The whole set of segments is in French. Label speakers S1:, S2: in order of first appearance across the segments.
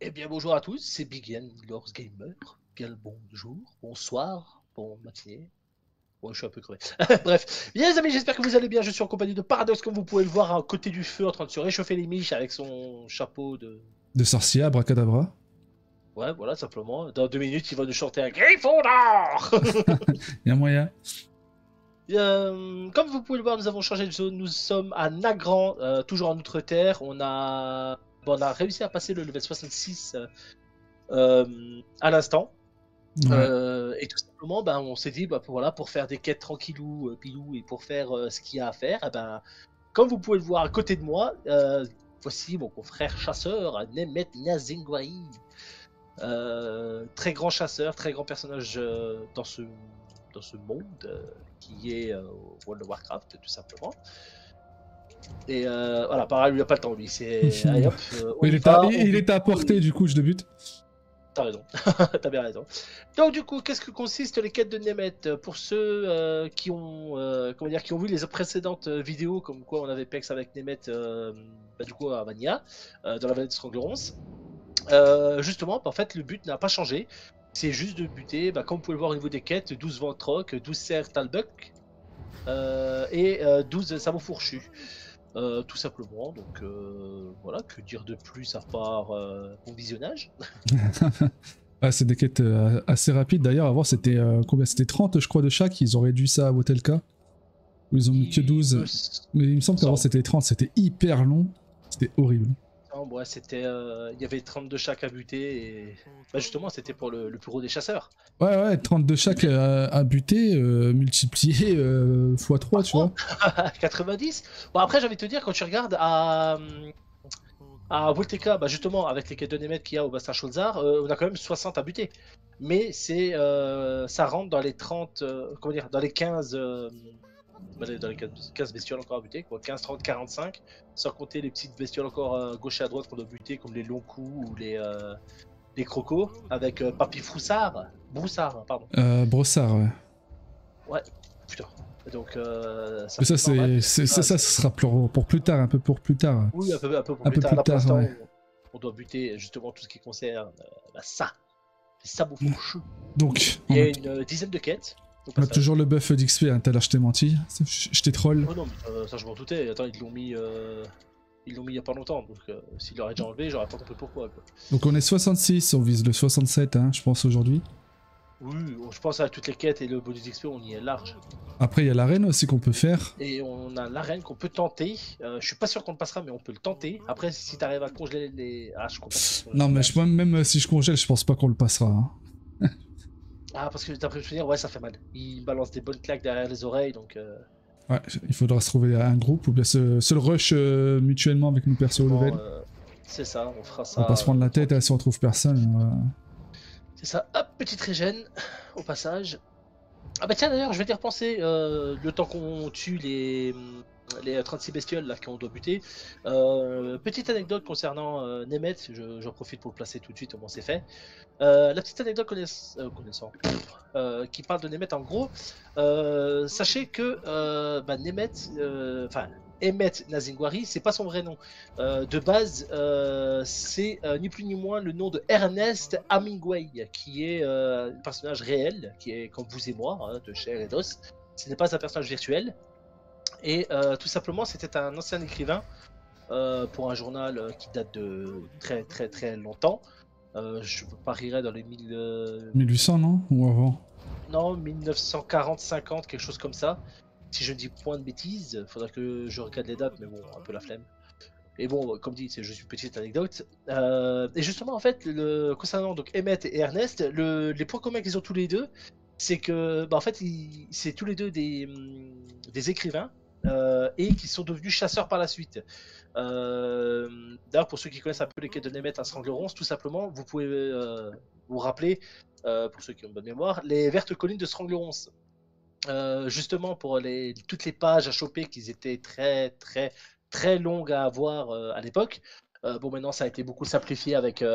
S1: Eh bien, bonjour à tous, c'est Big N, Lors Gamer. Bien le bonjour, bonsoir, bon matinée. Ouais, je suis un peu crevé. Bref, bien les amis, j'espère que vous allez bien. Je suis en compagnie de Paradox, comme vous pouvez le voir, à côté du feu, en train de se réchauffer les miches avec son chapeau de.
S2: De sorcier, abracadabra.
S1: Ouais, voilà, simplement. Dans 2 minutes, il va nous chanter un Gryffondor.
S2: Il y a moyen.
S1: Comme vous pouvez le voir, nous avons changé de zone. Nous sommes à Nagrand, toujours en Outre-Terre. On a réussi à passer le level 66 à l'instant.
S2: Ouais.
S1: Et tout simplement, ben, on s'est dit, bah, voilà, pour faire des quêtes tranquillou, pilou, et pour faire ce qu'il y a à faire, eh ben, comme vous pouvez le voir à côté de moi, voici mon confrère chasseur, Nemet Nazingwari. Très grand chasseur, très grand personnage dans ce monde qui est World of Warcraft, tout simplement. Et voilà, pareil, lui, il n'a pas le temps, lui. C'est, allez hop, on
S2: il
S1: y
S2: est à,
S1: va, on
S2: il
S1: bute
S2: est à
S1: tout,
S2: portée, du coup, je débute.
S1: T'as raison, t'as bien raison. Donc du coup, qu'est-ce que consistent les quêtes de Nemeth pour ceux qui ont, comment dire, qui ont vu les précédentes vidéos, comme quoi on avait Pex avec Nemeth, du coup à Vania, dans la vallée de Stranglerons. Justement, en fait, le but n'a pas changé. C'est juste de buter, comme vous pouvez le voir au niveau des quêtes, 12 Ventroc, 12 Serre Talbuck et 12 sabots fourchus. Tout simplement, donc voilà, que dire de plus à part bon visionnage.
S2: Ah, c'est des quêtes assez rapides. D'ailleurs, avant, c'était combien? C'était 30, je crois, de chaque. Ils ont réduit ça à Wotelka. Où ils ont mis que
S1: Il me
S2: 12. Mais il me semble qu'avant,
S1: semble.
S2: c'était 30. C'était hyper long. C'était horrible.
S1: Ouais, c'était, il y avait 32 chaque à buter et justement c'était pour le plus gros des chasseurs.
S2: Ouais, ouais, 30 de chaque à buter, multiplié x3,
S1: Par
S2: tu vois.
S1: 3, 90. Bon après j'ai envie de te dire quand tu regardes à Volteca, justement avec les quêtes de Nemeth qu'il y a au Bastin Cholzar, on a quand même 60 à buter. Mais c'est ça rentre dans les 30, comment dire, dans les 15, dans les 15 bestioles encore à buter, quoi. 15, 30, 45, sans compter les petites bestioles encore gauche et à droite qu'on doit buter, comme les longs coups ou les crocos, avec Papy Broussard, pardon.
S2: Brossard, ouais.
S1: Ouais, putain. Donc, ça
S2: Mais ça,
S1: c'est normal.
S2: ça, ce sera pour plus tard, un peu pour plus tard.
S1: Oui, un peu pour
S2: Un
S1: plus
S2: peu
S1: tard.
S2: plus
S1: Là, pour
S2: tard,
S1: l'instant,
S2: ouais.
S1: on doit buter justement tout ce qui concerne ça. Les sabots fourchus.
S2: Donc,
S1: Il y a une dizaine de quêtes. Au
S2: on a
S1: passage.
S2: toujours le buff d'XP, hein, tout à l'heure je t'ai menti, je t'ai troll.
S1: Oh non, mais, ça je m'en doutais. Attends, ils l'ont mis il y a pas longtemps. Donc, s'ils l'auraient déjà enlevé, j'aurais pas compris pourquoi. Quoi.
S2: Donc on est 66, on vise le 67, hein, je pense aujourd'hui.
S1: Oui, je pense à toutes les quêtes et le bonus XP, on y est large.
S2: Après il y a l'arène aussi qu'on peut faire.
S1: Et on a l'arène qu'on peut tenter. Je suis pas sûr qu'on le passera, mais on peut le tenter. Après, si t'arrives à congeler les. Ah, je crois pas.
S2: Non mais même si je congèle, je pense pas qu'on le passera. Hein.
S1: Ah, parce que d'après le souvenir, ouais, ça fait mal. Il balance des bonnes claques derrière les oreilles, donc.
S2: Ouais, il faudra se trouver un groupe ou bien se le rush mutuellement avec nos persos au level.
S1: C'est ça, on fera
S2: On
S1: ça.
S2: va pas se prendre la tête, hein, si on trouve personne.
S1: C'est ça, hop, petite régène au passage. Ah bah tiens d'ailleurs, je vais t'y repenser, le temps qu'on tue les 36 bestioles là qu'on doit buter. Petite anecdote concernant Nemeth, j'en profite pour le placer tout de suite, au moins c'est fait. La petite anecdote connaissant, qui parle de Nemeth en gros, sachez que Nemeth, enfin Emmet Nazingwari, c'est pas son vrai nom. De base, c'est ni plus ni moins le nom de Ernest Hemingway, qui est un personnage réel, qui est comme vous et moi, hein, de chair et d'os. Ce n'est pas un personnage virtuel. Et tout simplement, c'était un ancien écrivain pour un journal qui date de très très très longtemps. Je parierais dans les
S2: 1800 non? Ou avant?
S1: non, 1940-50, quelque chose comme ça. Si je ne dis point de bêtises, faudra que je regarde les dates, mais bon, un peu la flemme. Et bon, comme dit, c'est juste une petite anecdote. Et justement, en fait, concernant donc Emmett et Ernest, les points communs qu'ils ont tous les deux, c'est que, en fait, c'est tous les deux des écrivains et qui sont devenus chasseurs par la suite. D'ailleurs, pour ceux qui connaissent un peu les quêtes de Nemeth à Stranglerons, tout simplement, vous pouvez vous rappeler, pour ceux qui ont une bonne mémoire, les vertes collines de Stranglerons. Justement pour toutes les pages à choper qui étaient très très très longues à avoir à l'époque. Bon maintenant ça a été beaucoup simplifié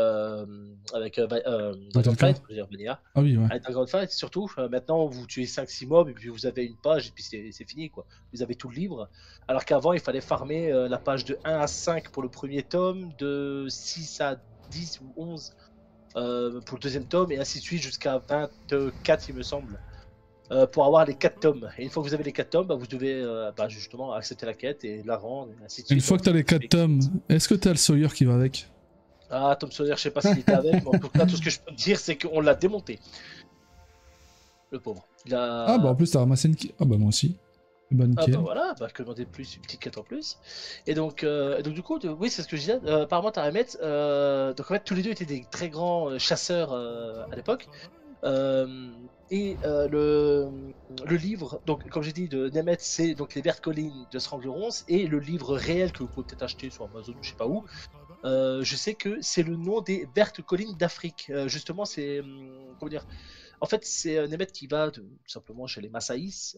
S1: avec
S2: Battlefield.
S1: Dragonflight, je veux dire Vanilla.
S2: Ah oui, ouais.
S1: Avec Dragonflight surtout, maintenant vous tuez 5-6 mobs et puis vous avez une page et puis c'est fini quoi. Vous avez tout le livre. Alors qu'avant il fallait farmer la page de 1 à 5 pour le premier tome, de 6 à 10 ou 11 pour le deuxième tome, et ainsi de suite jusqu'à 24, il me semble, pour avoir les 4 tomes. Et une fois que vous avez les 4 tomes, bah, vous devez justement accepter la quête et la rendre, et ainsi de suite.
S2: Une fois que t'as les 4 tomes, est-ce que t'as le Sawyer qui va avec?
S1: Ah, Tom Sawyer, je sais pas s'il était avec, mais en tout cas, tout ce que je peux te dire, c'est qu'on l'a démonté. Le pauvre. Il a...
S2: Ah bah en plus t'as ramassé une... Ah bah moi aussi. Bah
S1: Ah
S2: nickel.
S1: bah voilà, bah que demander de plus, une petite quête en plus. Et donc du coup, oui, c'est ce que je disais. Apparemment, Taramet, donc en fait, tous les deux étaient des très grands chasseurs à l'époque. Le livre, donc comme j'ai dit, de Nemeth, c'est donc les Vertes Collines de Stranglerons, et le livre réel que vous pouvez peut-être acheter sur Amazon ou je sais pas où. Je sais que c'est le nom des Vertes Collines d'Afrique. Justement, c'est comment dire. En fait, c'est Nemeth qui va tout simplement chez les Massaïs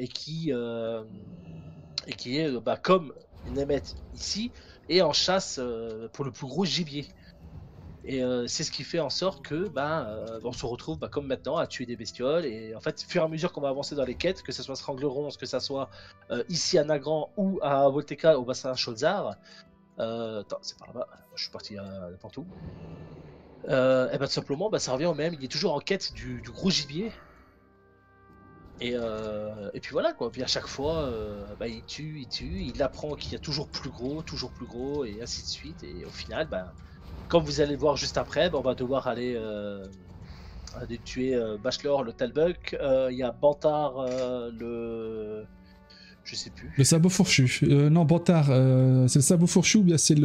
S1: et qui est comme Nemeth ici et en chasse pour le plus gros gibier. Et c'est ce qui fait en sorte que on se retrouve comme maintenant à tuer des bestioles. Et en fait, au fur et à mesure qu'on va avancer dans les quêtes, que ce soit Stranglerons, que ce soit ici à Nagrand ou à Volteca au bassin Cholzar, attends, c'est par là-bas, je suis parti n'importe où. Et tout simplement, ça revient au même. Il est toujours en quête du gros gibier. Et puis voilà quoi. Puis à chaque fois, il tue, il apprend qu'il y a toujours plus gros, et ainsi de suite. Et au final, comme vous allez le voir juste après, on va devoir aller tuer Bachelor, le Talbuck. Il y a Bantar, je sais plus.
S2: Le sabot fourchu. Non, Bantard, c'est le sabot fourchu ou bien c'est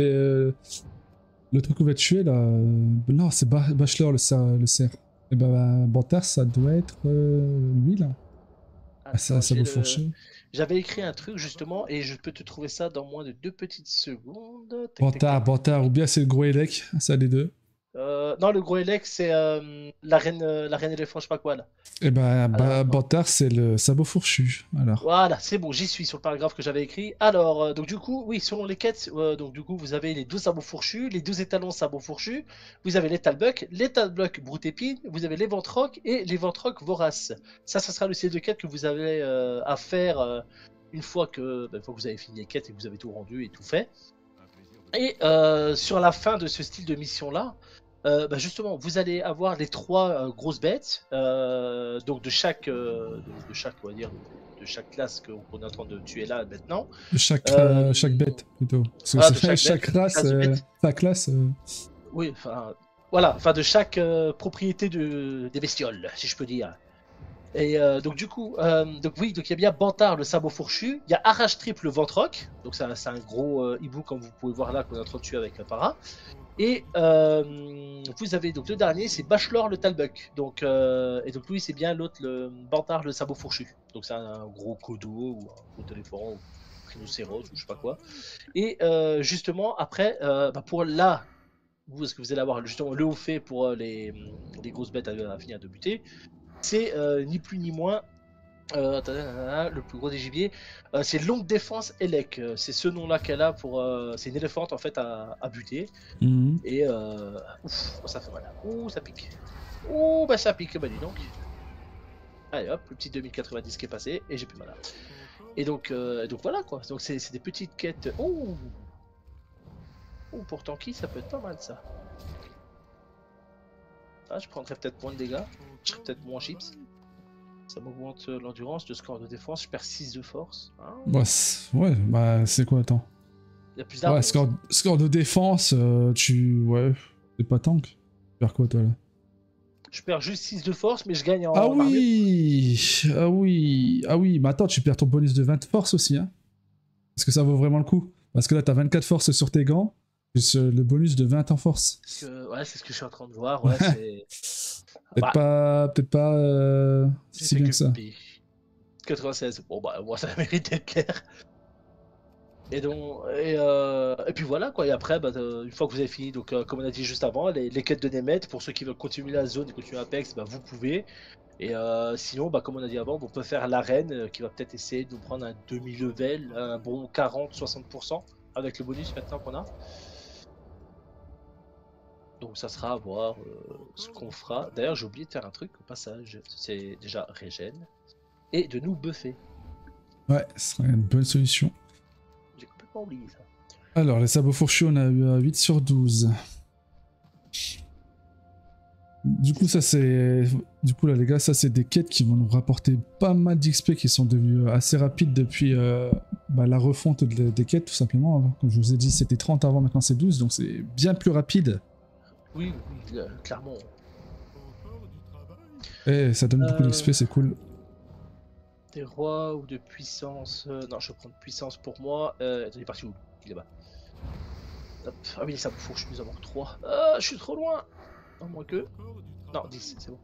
S2: le truc qu'on va tuer là? Non, c'est Bachelor le cerf. Et Bantard, ça doit être lui là. Ah, c'est un sabot fourchu.
S1: J'avais écrit un truc justement et je peux te trouver ça dans moins de 2 petites secondes.
S2: Bantard, ou bien c'est le gros élec, ça les deux.
S1: Non, le gros élec, c'est la reine éléphant, je sais pas quoi là.
S2: Et
S1: Alors,
S2: Bantard, c'est le sabot fourchu. Alors.
S1: voilà, c'est bon, j'y suis sur le paragraphe que j'avais écrit. Alors, donc du coup, oui, selon les quêtes, donc du coup, vous avez les 12 sabots fourchus, les 12 étalons sabots fourchus, vous avez les Talbuck broutépine, vous avez les ventrocs et les ventrocs voraces. Ça sera le style de quête que vous avez à faire une fois que vous avez fini les quêtes et que vous avez tout rendu et tout fait. Et sur la fin de ce style de mission-là, justement, vous allez avoir les 3 grosses bêtes, donc de chaque, on va dire, de chaque classe qu'on est en train de tuer là maintenant.
S2: Chaque bête plutôt. Parce que chaque race, classe.
S1: Oui, enfin, voilà, enfin de chaque propriété des bestioles, si je peux dire. Et donc du coup, donc il y a bien Bantard le sabot fourchu, il y a Arrache Triple le ventroc, donc c'est un gros hibou comme vous pouvez voir là qu'on est en train de tuer avec un para. Et vous avez donc le dernier, c'est Bachelor le Talbuck. Donc, et donc lui, c'est bien l'autre, le Bantard le sabot fourchu. Donc c'est un gros codo ou un gros éléphant ou rhinocéros ou je sais pas quoi. Et justement, après, pour là, ce que vous allez avoir justement le haut fait pour les grosses bêtes à finir de buter, c'est ni plus ni moins. Le plus gros des gibiers, c'est Longue Défense Elec. C'est ce nom-là qu'elle a pour. C'est une éléphante en fait à buter. Et ouf, ça fait mal. Ouh, ça pique. Ouh, ça pique, dis donc. Allez hop, le petit 2090 qui est passé et j'ai plus mal. Et donc voilà quoi. Donc c'est des petites quêtes. Ouh, pour Tanky, ça peut être pas mal ça. Ah, je prendrais peut-être moins de dégâts. Je serais peut-être moins chips. Ça m'augmente l'endurance, le score de défense, je perds 6 de force. Hein,
S2: ouais, c'est quoi, attends?
S1: Il y a plus d'armes.
S2: Ouais, score de défense, ouais, c'est pas tank. Tu perds quoi, toi, là?
S1: Je perds juste 6 de force, mais je gagne en
S2: armure. Ah oui, mais attends, tu perds ton bonus de 20 de force aussi, hein? Est-ce que ça vaut vraiment le coup? Parce que là, t'as 24 force sur tes gants, plus le bonus de 20 en force.
S1: Ouais, c'est ce que je suis en train de voir, ouais, c'est...
S2: Peut-être pas si bien que ça.
S1: 96, bon moi ça mérite d'être clair. Et donc, et puis voilà quoi, et après, une fois que vous avez fini, donc comme on a dit juste avant, les quêtes de Nemeth, pour ceux qui veulent continuer la zone et continuer Apex, vous pouvez. Et sinon, comme on a dit avant, on peut faire l'arène qui va peut-être essayer de nous prendre un demi-level, un bon 40-60% avec le bonus maintenant qu'on a. Donc ça sera à voir ce qu'on fera. D'ailleurs, j'ai oublié de faire un truc au passage. C'est déjà régène et de nous buffer.
S2: Ouais, ce serait une bonne solution.
S1: J'ai complètement oublié ça.
S2: Alors, les sabots fourchus, on a eu 8 sur 12. Du coup, ça c'est. Du coup, là, les gars, ça c'est des quêtes qui vont nous rapporter pas mal d'XP qui sont devenues assez rapides depuis la refonte des quêtes, tout simplement. Comme je vous ai dit, c'était 30 avant, maintenant c'est 12, donc c'est bien plus rapide.
S1: Oui, oui, clairement.
S2: Et ça donne beaucoup d'XP, c'est cool.
S1: Des rois ou de puissance. Non, je vais prendre puissance pour moi. Attends, il est parti où? Il est là-bas. Hop. Ah oui, ça me faut, je peux avoir 3. Ah, je suis trop loin. Non, moins que. Non, 10, c'est bon.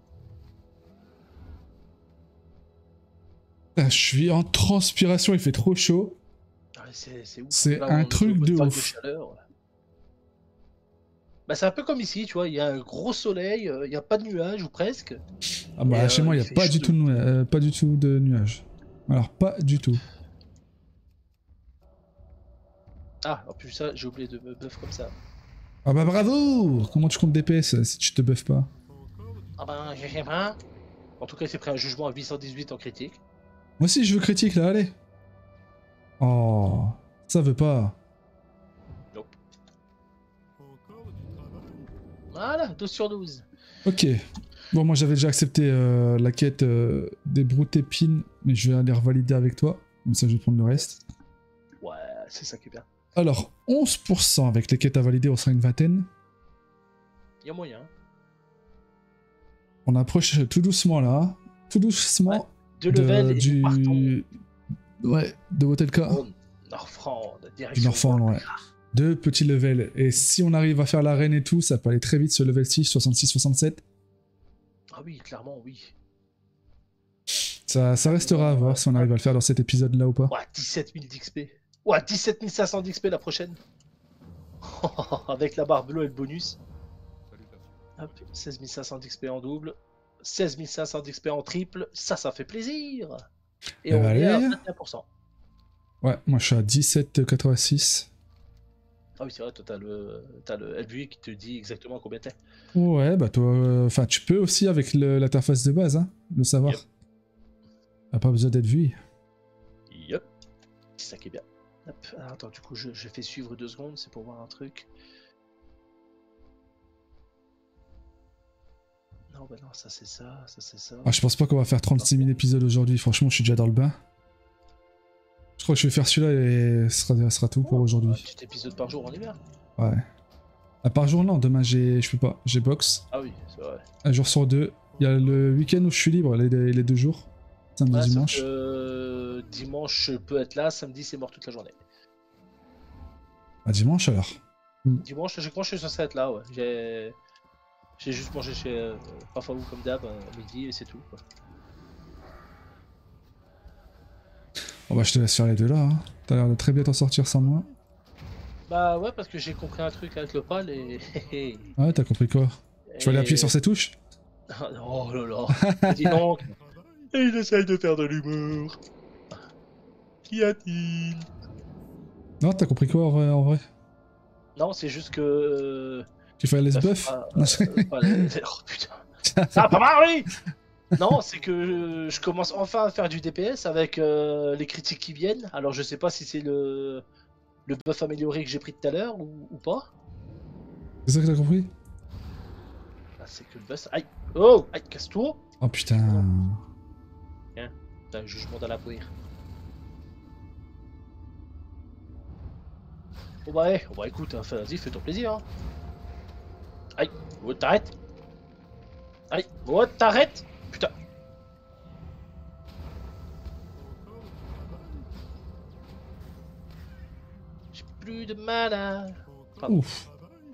S2: Ah, je suis en transpiration, il fait trop chaud.
S1: Ah, c'est ouf.
S2: C'est
S1: Là,
S2: un
S1: on
S2: truc
S1: est
S2: de
S1: vague
S2: ouf.
S1: chaleur. Bah, c'est un peu comme ici, tu vois. Il y a un gros soleil, il n'y a pas de nuages ou presque.
S2: Ah bah
S1: Et,
S2: chez moi, il n'y a
S1: fait
S2: pas
S1: chaud
S2: du tout pas du tout de nuages. Alors, pas du tout.
S1: Ah, en plus, ça, j'ai oublié de me buff comme ça.
S2: Ah bah bravo! Comment tu comptes DPS si tu te buffes pas?
S1: Ah ben, je sais pas. En tout cas, il s'est pris un jugement à 818 en critique.
S2: Moi aussi, je veux critique là, allez! Oh, ça veut pas.
S1: Nope. Voilà, 12 sur 12.
S2: Ok. Bon, moi j'avais déjà accepté la quête des broutes épines, mais je vais aller revalider avec toi. Comme ça, je vais prendre le reste.
S1: Ouais, c'est ça qui est bien.
S2: Alors, 11% avec les quêtes à valider, on sera une vingtaine.
S1: Il y a moyen.
S2: On approche tout doucement là. Tout doucement.
S1: Ouais, de level et partons.
S2: Ouais, de Wotelka.
S1: Oh, Northrend,
S2: Du
S1: direction.
S2: Northrend, ouais. 2 petits levels. Et si on arrive à faire l'arène et tout, ça peut aller très vite ce level 6, 66, 67.
S1: Ah oui, clairement, oui.
S2: Ça restera à voir si on arrive à le faire dans cet épisode là ou pas.
S1: Ouais, 17 000 d'XP. Ouais, 17 500 d'XP la prochaine. Avec la barre bleue et le bonus. Hop, 16 500 d'XP en double. 16 500 d'XP en triple. Ça fait plaisir. Et on est à 21%.
S2: Ouais, moi je suis à 17,86.
S1: Ah oui, c'est vrai, toi t'as le LVI qui te dit exactement combien t'es.
S2: Ouais, bah toi, enfin tu peux aussi avec l'interface de base, hein, le savoir.
S1: Yep.
S2: T'as pas besoin d'être vu.
S1: Yup. C'est ça qui est bien. Hop. Alors, attends, du coup, je fais suivre 2 secondes, c'est pour voir un truc. Non, bah non, ça c'est ça, ça c'est ça.
S2: Ah, je pense pas qu'on va faire 36 000 épisodes aujourd'hui, franchement, je suis déjà dans le bain. Je crois que je vais faire celui-là et ça sera tout pour aujourd'hui.
S1: Un petit épisode par jour en hiver.
S2: Ouais. Ah, par jour, non, demain je peux pas, j'ai box.
S1: Ah oui, c'est vrai.
S2: Un jour sur 2. Il y a le week-end où je suis libre, les 2 jours. Samedi,
S1: Ouais,
S2: dimanche.
S1: sauf que, dimanche, je peux être là, samedi, c'est mort toute la journée.
S2: Ah, dimanche alors.
S1: Dimanche, je crois que je suis censé être là, ouais. J'ai juste mangé chez Pafawou comme d'hab, à midi, et c'est tout, quoi.
S2: Bon bah je te laisse faire les 2 là, hein. T'as l'air de très bien t'en sortir sans moi.
S1: Bah ouais, parce que j'ai compris un truc avec le PAL et...
S2: Ouais, t'as compris quoi? Tu vas aller appuyer sur ces touches?
S1: Oh là là. Dis donc. Et il essaye de faire de l'humour. Qu'y a-t-il?
S2: Non, t'as compris quoi en vrai?
S1: Non, c'est juste que...
S2: Tu fais les
S1: Bah,
S2: buff?
S1: Oh putain. Ça va pas marcher. Non, c'est que je commence enfin à faire du DPS avec les critiques qui viennent. Alors je sais pas si c'est le buff amélioré que j'ai pris tout à l'heure ou pas.
S2: C'est ça que t'as compris?
S1: Ah, c'est que le buff... Aïe. Oh, aïe, casse-toi.
S2: Oh putain.
S1: T'as un jugement dans la poire. Bon bah, écoute, hein, vas-y, fais ton plaisir. Hein. Aïe, oh, t'arrêtes. Aïe, oh, t'arrêtes. Putain. J'ai plus de mana. Pardon.
S2: Ouf.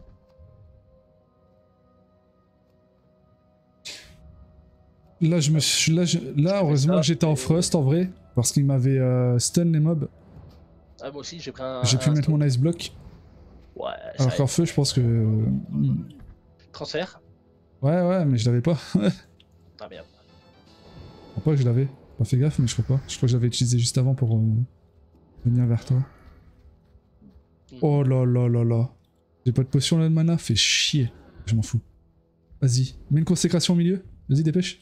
S2: Là, là heureusement que j'étais en frost en vrai, parce qu'il m'avait stun les mobs.
S1: Ah, moi aussi, j'ai pris un...
S2: J'ai pu mettre mon ice block.
S1: Ouais,
S2: Alors
S1: ça
S2: qu'en feu, je pense que...
S1: Transfert.
S2: Ouais, mais je l'avais pas.
S1: Ah merde.
S2: Je crois pas que je l'avais. Pas fait gaffe, mais je crois pas. Je crois que je l'avais utilisé juste avant pour venir vers toi. Oh là là là là. J'ai pas de potion là de mana, fais chier. Je m'en fous. Vas-y, mets une consécration au milieu. Vas-y, dépêche.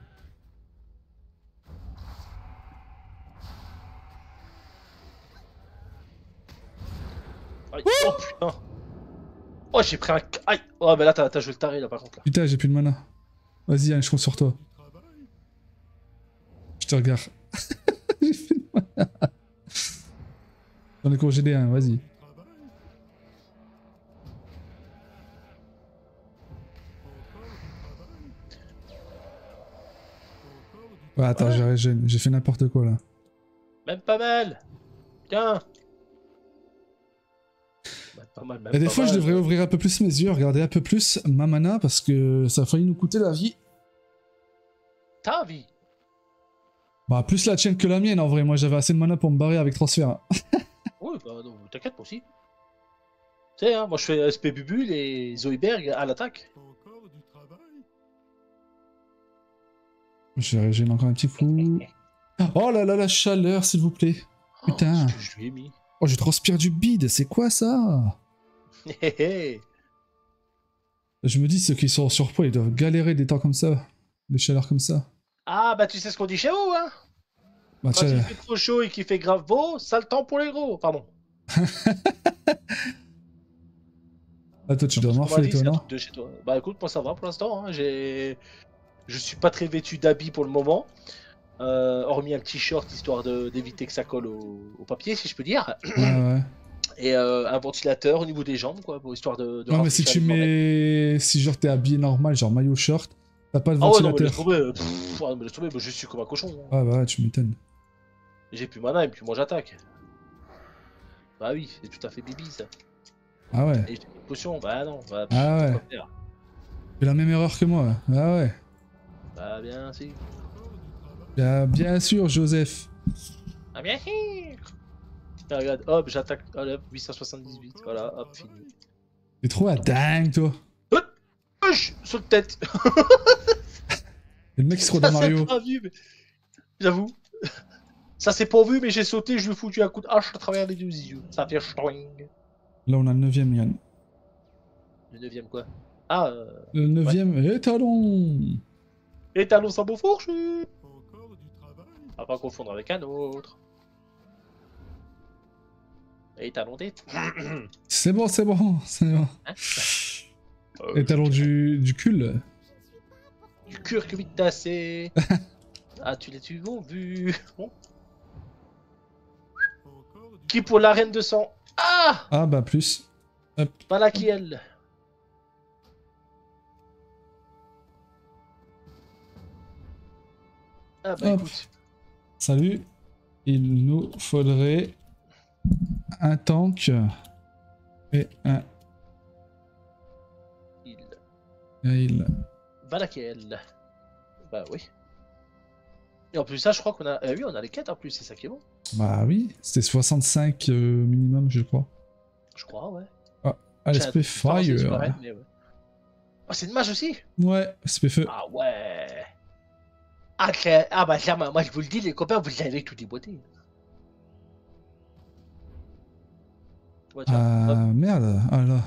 S1: Aïe. Oh putain. Oh, j'ai pris un... Aïe. Oh, bah là, t'as joué le taré, là, par contre. Là.
S2: Putain, j'ai plus de mana. Vas-y, Yann, je compte sur toi. Je te regarde. J'ai fait le malin. J'en ai congédé un, vas-y. Ouais, attends,
S1: Ouais.
S2: j'ai fait n'importe quoi là.
S1: Même pas mal. Tiens. Même pas mal,
S2: Et
S1: même
S2: des
S1: pas
S2: fois, je
S1: mal.
S2: devrais ouvrir un peu plus mes yeux, regarder un peu plus ma mana parce que ça a failli nous coûter la vie.
S1: T'as envie.
S2: Bah, plus la tienne que la mienne en vrai. Moi, j'avais assez de mana pour me barrer avec transfert.
S1: Oui, bah non, t'inquiète, moi aussi. Tu sais, hein, moi je fais SP Bubule et Zoidberg à l'attaque.
S2: Je régène encore un petit coup. Oh là là, la chaleur, s'il vous plaît.
S1: Oh, ce
S2: Putain.
S1: que je lui ai mis.
S2: Oh, je transpire du bide, c'est quoi ça?
S1: Hé hé.
S2: Je me dis, ceux qui sont en surpoids, ils doivent galérer des temps comme ça. Des chaleurs comme ça.
S1: Ah, bah tu sais ce qu'on dit chez vous, hein.
S2: Bah,
S1: Quand il
S2: tiens.
S1: fait trop chaud et qu'il fait grave beau, ça le temps pour les gros. Pardon.
S2: Ah, toi, tu
S1: Non,
S2: dois
S1: parce qu'on m'a
S2: morfler,
S1: dit,
S2: toi,
S1: c'est un
S2: non?
S1: truc de chez toi. Bah écoute, moi ça va pour l'instant. Hein. Je suis pas très vêtu d'habits pour le moment. Hormis un petit short histoire d'éviter que ça colle au papier, si je peux dire.
S2: Ouais, ouais.
S1: Et un ventilateur au niveau des jambes, quoi, pour histoire de
S2: Non, mais si
S1: rafraîchir
S2: tu
S1: les oreilles.
S2: mets. Si genre t'es habillé normal, genre maillot short, t'as pas de
S1: Ah ouais, non, mais laisse
S2: ventilateur.
S1: tomber. Ah, mais laisse tomber, moi, je suis comme un cochon. Hein.
S2: Ah, bah, tu m'étonnes.
S1: J'ai plus mana et puis moi j'attaque. Bah oui, c'est tout à fait bibi ça.
S2: Ah ouais.
S1: Et j'ai une potion, bah non, bah,
S2: Ah ouais.
S1: pourquoi faire.
S2: Fais la même erreur que moi. Ah ouais.
S1: Bah bien si.
S2: Bien sûr, Joseph.
S1: Ah bien sûr. Ah, regarde, hop, j'attaque, hop, 878, voilà, hop, fini.
S2: T'es trop à dingue, toi.
S1: Hop, push, sur le tête.
S2: Et le mec, il se croit dans
S1: Ça c'est
S2: Mario.
S1: pas vu, mais j'avoue. Ça c'est pas vu, mais j'ai sauté, je lui ai foutu un coup de hache à travers les deux yeux. Ça fait ch'toing.
S2: Là, on a le 9ème, Yann.
S1: Le neuvième quoi. Ah,
S2: Le
S1: ouais.
S2: 9ème étalon.
S1: Et talon sans beau fourchu. À pas confondre avec un autre. Et talon des...
S2: C'est bon, c'est bon, c'est bon.
S1: Hein
S2: Étalon du cul.
S1: Du curcumitassé. Ah, tu l'as-tu vu? Bon. Qui pour la reine de sang? Ah!
S2: Ah, bah, plus. Hop.
S1: Pas là qui elle. Ah bah
S2: Hop.
S1: écoute.
S2: Salut. Il nous faudrait un tank et un
S1: Il...
S2: heal.
S1: Va là qui elle. Bah oui. Et en plus ça je crois qu'on a... oui on a les quêtes en plus, c'est ça qui est bon.
S2: Bah oui, c'était 65 minimum, je crois.
S1: Je crois ouais.
S2: Ah,
S1: J'ai un
S2: LSP
S1: doute par rapport à ces
S2: Fire.
S1: soirées, mais ouais. Oh c'est une mage aussi?
S2: Ouais, SP Feu.
S1: Ah ouais. Ah, ah bah clairement, moi je vous le dis les copains, vous l'avez tout déboîté. Ouais tiens,
S2: Ah
S1: hop.
S2: merde, ah là.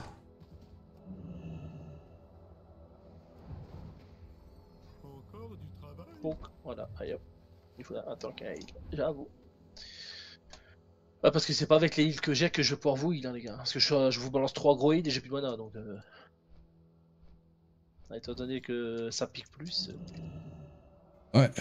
S1: Donc voilà, allez hop. Il faut un tank à heal, j'avoue. Ah, parce que c'est pas avec les heals que j'ai que je vais pouvoir vous heal, hein, les gars. Parce que je vous balance 3 gros heals et j'ai plus de mana, donc... Étant donné que ça pique plus...
S2: Ouais.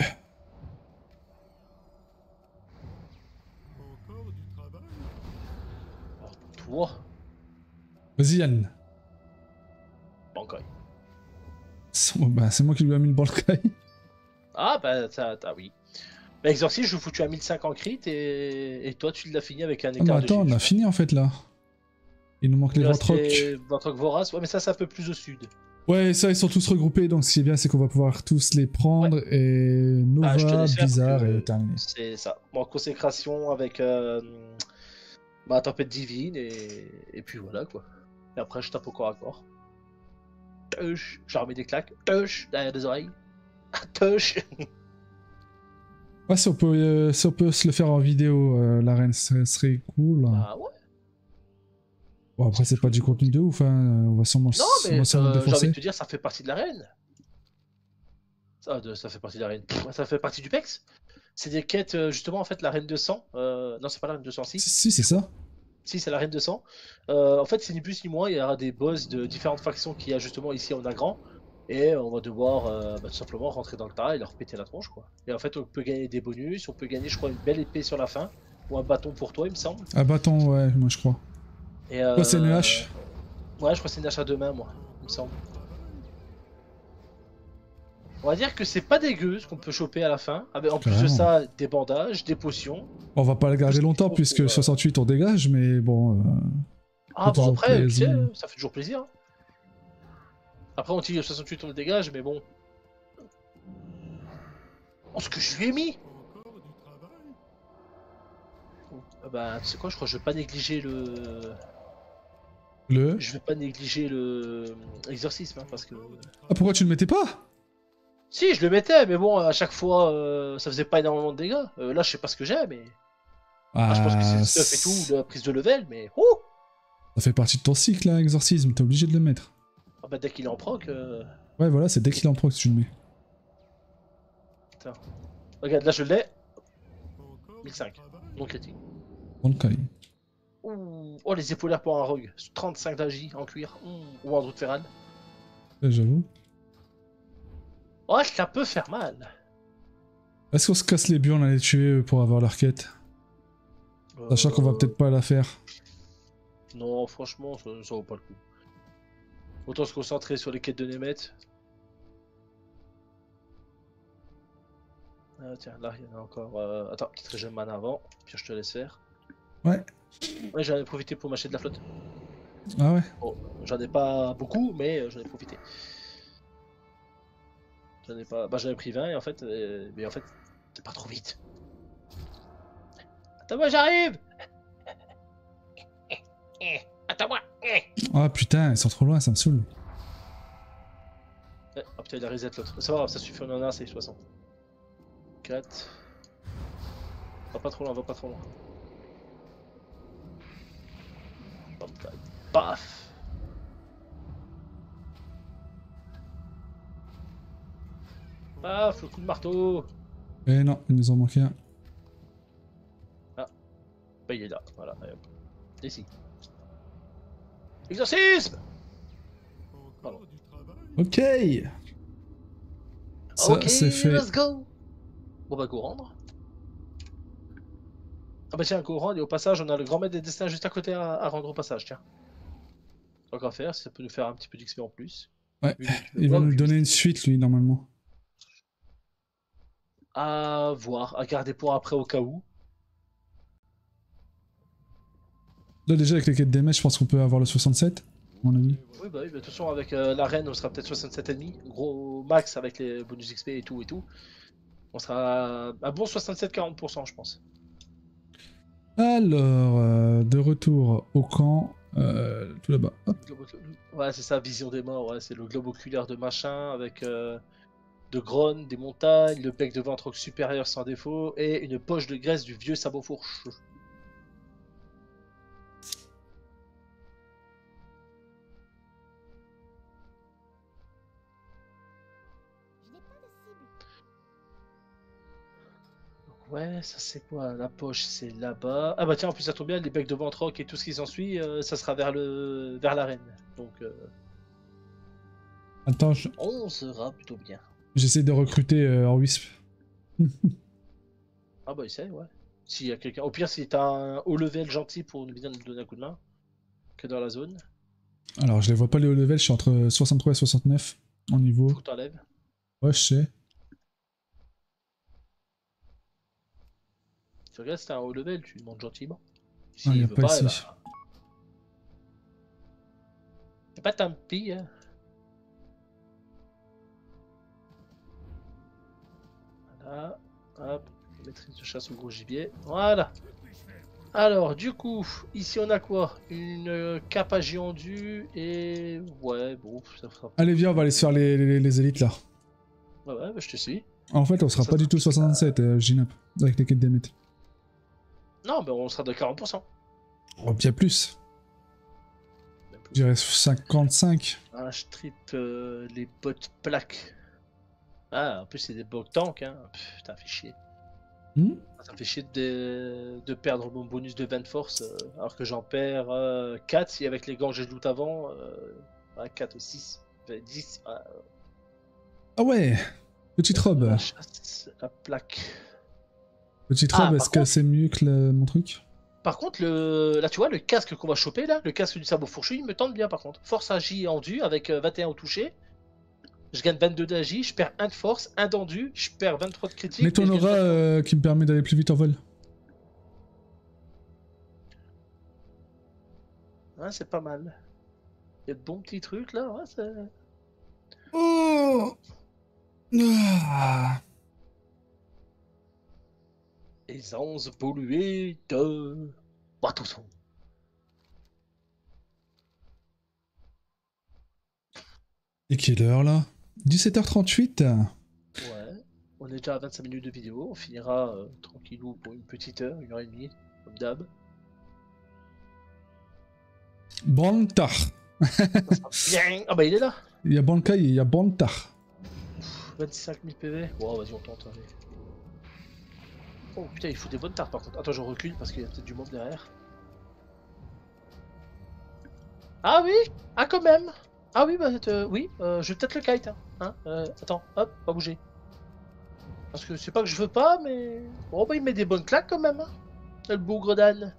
S1: Oh, toi,
S2: Vas-y Yann.
S1: Bankai.
S2: Bah, c'est moi qui lui ai mis le Bankai.
S1: Ah bah, oui. Bah, Exorcist, je vous foutu à 1005 en crit et toi tu l'as fini avec un
S2: Ah bah
S1: hectare de
S2: attends,
S1: G.
S2: on a fini en fait là. Il nous manque les Ventrocs.
S1: Ventroc Vorace, ouais mais ça c'est un peu plus au sud.
S2: Ouais, ça, ils sont tous regroupés, donc ce qui est bien, c'est qu'on va pouvoir tous les prendre. Et
S1: Bah je te
S2: Nova,
S1: laisse faire parce
S2: Bizarre
S1: que
S2: et terminé.
S1: c'est ça. Bon, consécration avec ma tempête divine et puis voilà quoi. Et après je tape au corps à corps. Touch, je leur mets des claques. Touch, derrière les oreilles. Touch.
S2: Ouais, si on peut se le faire en vidéo, l'arène, ça serait cool.
S1: Ah ouais.
S2: Bon, après, c'est pas du contenu de ouf, hein. On va sûrement,
S1: Non
S2: on
S1: mais
S2: va sûrement
S1: j'ai envie
S2: défoncer.
S1: de te dire ça fait partie de l'arène. Ça fait partie de l'arène. Ça fait partie du PEX. C'est des quêtes, justement, en fait, la reine de sang. Non, c'est pas la reine de sang, si.
S2: Si, c'est ça.
S1: Si, c'est la reine de sang. En fait, c'est ni plus ni moins, il y aura des boss de différentes factions qu'il y a justement ici en Agran. Et on va devoir tout simplement rentrer dans le tas et leur péter la tronche quoi. Et en fait on peut gagner des bonus, on peut gagner je crois une belle épée sur la fin, ou un bâton pour toi il me semble.
S2: Ah, bâton, ouais, moi je crois.
S1: Et
S2: Toi, c'est une hache.
S1: ouais je crois que c'est une achat de main moi, il me semble. On va dire que c'est pas dégueu ce qu'on peut choper à la fin. Avec, en plus de
S2: Carrément.
S1: ça, des bandages, des potions.
S2: On va pas le garder
S1: Tout ce qu'il
S2: longtemps
S1: faut
S2: puisque
S1: pour,
S2: 68 on dégage, mais bon.
S1: Ah
S2: Fait
S1: bon
S2: toujours
S1: après, tu sais,
S2: plaisir.
S1: ça fait toujours plaisir. Après on tire 68, on le dégage, mais bon. Oh ce que je lui ai mis. Bah tu sais quoi, je crois que je vais pas négliger le...
S2: Le.
S1: Je vais pas négliger le... exorcisme, hein, parce que...
S2: Ah, pourquoi tu le mettais pas?
S1: Si, je le mettais, mais bon, à chaque fois, ça faisait pas énormément de dégâts. Là, je sais pas ce que j'ai, mais... Ah, je pense que c'est
S2: Ah,
S1: le stuff et tout, la prise de level, mais... Oh
S2: ça fait partie de ton cycle, là, exorcisme, t'es obligé de le mettre.
S1: ah bah dès qu'il est en proc...
S2: Ouais, voilà, c'est dès qu'il en proc que tu le mets.
S1: Putain. Regarde, là je l'ai. 1005. Non critique.
S2: Dans le cas.
S1: Ouh. Oh, les épaulettes pour un rogue. 35 d'agi en cuir. Ou en doute ferrale.
S2: Ouais, j'avoue.
S1: Oh, ça peut faire mal.
S2: Est-ce qu'on se casse les burnes à les tuer pour avoir leur quête? Sachant qu'on va peut-être pas la faire.
S1: Non, franchement, ça vaut pas le coup. Autant se concentrer sur les quêtes de Nemeth. Ah, tiens, là, il y en a encore. Attends, petite région de mana avant. Puis je te laisse faire.
S2: Ouais.
S1: Ouais, j'en ai profité pour m'acheter de la flotte.
S2: Ah ouais.
S1: Bon, j'en ai pas beaucoup, mais j'en ai profité. J'en ai pas. Bah, j'en ai pris 20 et en fait. Mais en fait, c'est pas trop vite. Attends-moi, j'arrive! Attends-moi!
S2: Ah putain, ils sont trop loin, ça me saoule.
S1: Ah putain, il a reset l'autre. C'est pas grave, ça suffit, on en a, c'est 60. 4. Va pas trop loin, va pas trop loin. Paf! Paf, le coup de marteau!
S2: Eh non, il nous en manquait un.
S1: Bah, il est là, voilà. Ici. Exorcisme! Pardon.
S2: Ok. Ça,
S1: Ok,
S2: c'est fait.
S1: let's go! Bon bah, go rendre. Ah bah tiens, go rendre, et au passage, on a le grand maître des destins juste à côté à rendre au passage, tiens. Tant qu'à faire, ça peut nous faire un petit peu d'XP en plus.
S2: Ouais,
S1: Vu que tu peux
S2: il va
S1: voir,
S2: nous
S1: puis
S2: donner une
S1: mystique.
S2: suite, lui, normalement.
S1: À voir, à garder pour après au cas où.
S2: Là, déjà, avec les quêtes des je pense qu'on peut avoir le 67, à mon avis.
S1: Oui, bah, de toute façon, avec l'arène, on sera peut-être 67,5. Gros max avec les bonus XP et tout et tout. On sera à bon 67-40%, je pense.
S2: Alors, de retour au camp, tout là-bas. Hop.
S1: Ouais, c'est ça, vision des morts. Ouais, c'est le globe oculaire de machin avec de Gronn, des montagnes, le bec de ventroque supérieur sans défaut et une poche de graisse du vieux sabot fourche. Ouais, ça c'est quoi? La poche c'est là-bas. Ah bah tiens, en plus ça tombe bien, les becs de ventroque et tout ce qui s'ensuit, ça sera vers l'arène. Donc
S2: Attends,
S1: on sera plutôt bien.
S2: j'essaie de recruter en Wisp.
S1: Ah bah essaye, ouais. S'il y a quelqu'un. Au pire, si t'as un haut level gentil pour bien nous donner un coup de main, que dans la zone,
S2: Alors, je les vois pas les hauts level, je suis entre 63 et 69 en niveau.
S1: faut que t'enlèves.
S2: Ouais, je sais.
S1: Tu regardes si t'as un haut level, tu demandes gentiment.
S2: Ah,
S1: S'il
S2: y a
S1: veut
S2: pas
S1: pas, eh
S2: ici.
S1: bah. C'est pas tant pis, hein. Voilà. Hop. Maîtrise de chasse au gros gibier. Voilà. Alors, du coup, ici on a quoi? Une cape à Giandu et... Ouais, bon, ça fera...
S2: Allez, viens, on va aller se faire les élites là.
S1: Ouais, ouais, bah, je te suis.
S2: En fait, on sera
S1: Ça
S2: pas du
S1: sera-
S2: tout 67, Ginap, avec les quêtes des maîtres.
S1: Non, mais on sera de 40%.
S2: Oh, bien plus.
S1: Même plus.
S2: Je dirais 55.
S1: Ah, je tripe les bottes plaques. Ah, en plus c'est des bots tank, hein. Putain, fait chier.
S2: Hmm.
S1: Ça me fait chier de perdre mon bonus de 20 de force, alors que j'en perds 4 si avec les gants que j'ai loot avant, 4 ou 6, 10.
S2: Ah ouais, petite robe.
S1: La chasse, la plaque.
S2: Petite
S1: Ah,
S2: robe, est-ce
S1: par
S2: que
S1: contre-
S2: c'est mieux que mon truc?
S1: Par contre, là, tu vois, le casque qu'on va choper, là, le casque du sabot fourchu, il me tente bien, par contre. Force agi endu avec 21 au toucher. Je gagne 22 d'agi, je perds 1 de force, 1 d'endu, je perds 23 de
S2: Mais
S1: critique, mais
S2: ton
S1: je gagne
S2: aura
S1: 23.
S2: qui me permet d'aller plus vite en vol.
S1: Ouais, c'est pas mal. Il y a de bons petits trucs, là, ouais, c'est...
S2: Oh ah.
S1: Aisance polluée de... Bah, attention.
S2: Et quelle heure là? 17h38.
S1: Ouais. On est déjà à 25 minutes de vidéo, on finira tranquillou pour une petite heure, 1 h 30, comme d'hab.
S2: Bantar.
S1: Bien. Ah bah il est là.
S2: Il y a Bankai et il y a Bantar.
S1: 25 000 PV. Bon, vas-y, on tente, allez. Oh putain, il fout des bonnes tartes par contre. Attends, je recule parce qu'il y a peut-être du monde derrière. Ah oui. Ah quand même. Ah oui, bah oui, je vais peut-être le kite. Attends, hop, pas bouger. Parce que c'est pas que je veux pas, mais... Bon bah il met des bonnes claques quand même, hein. Le bougre d'âne.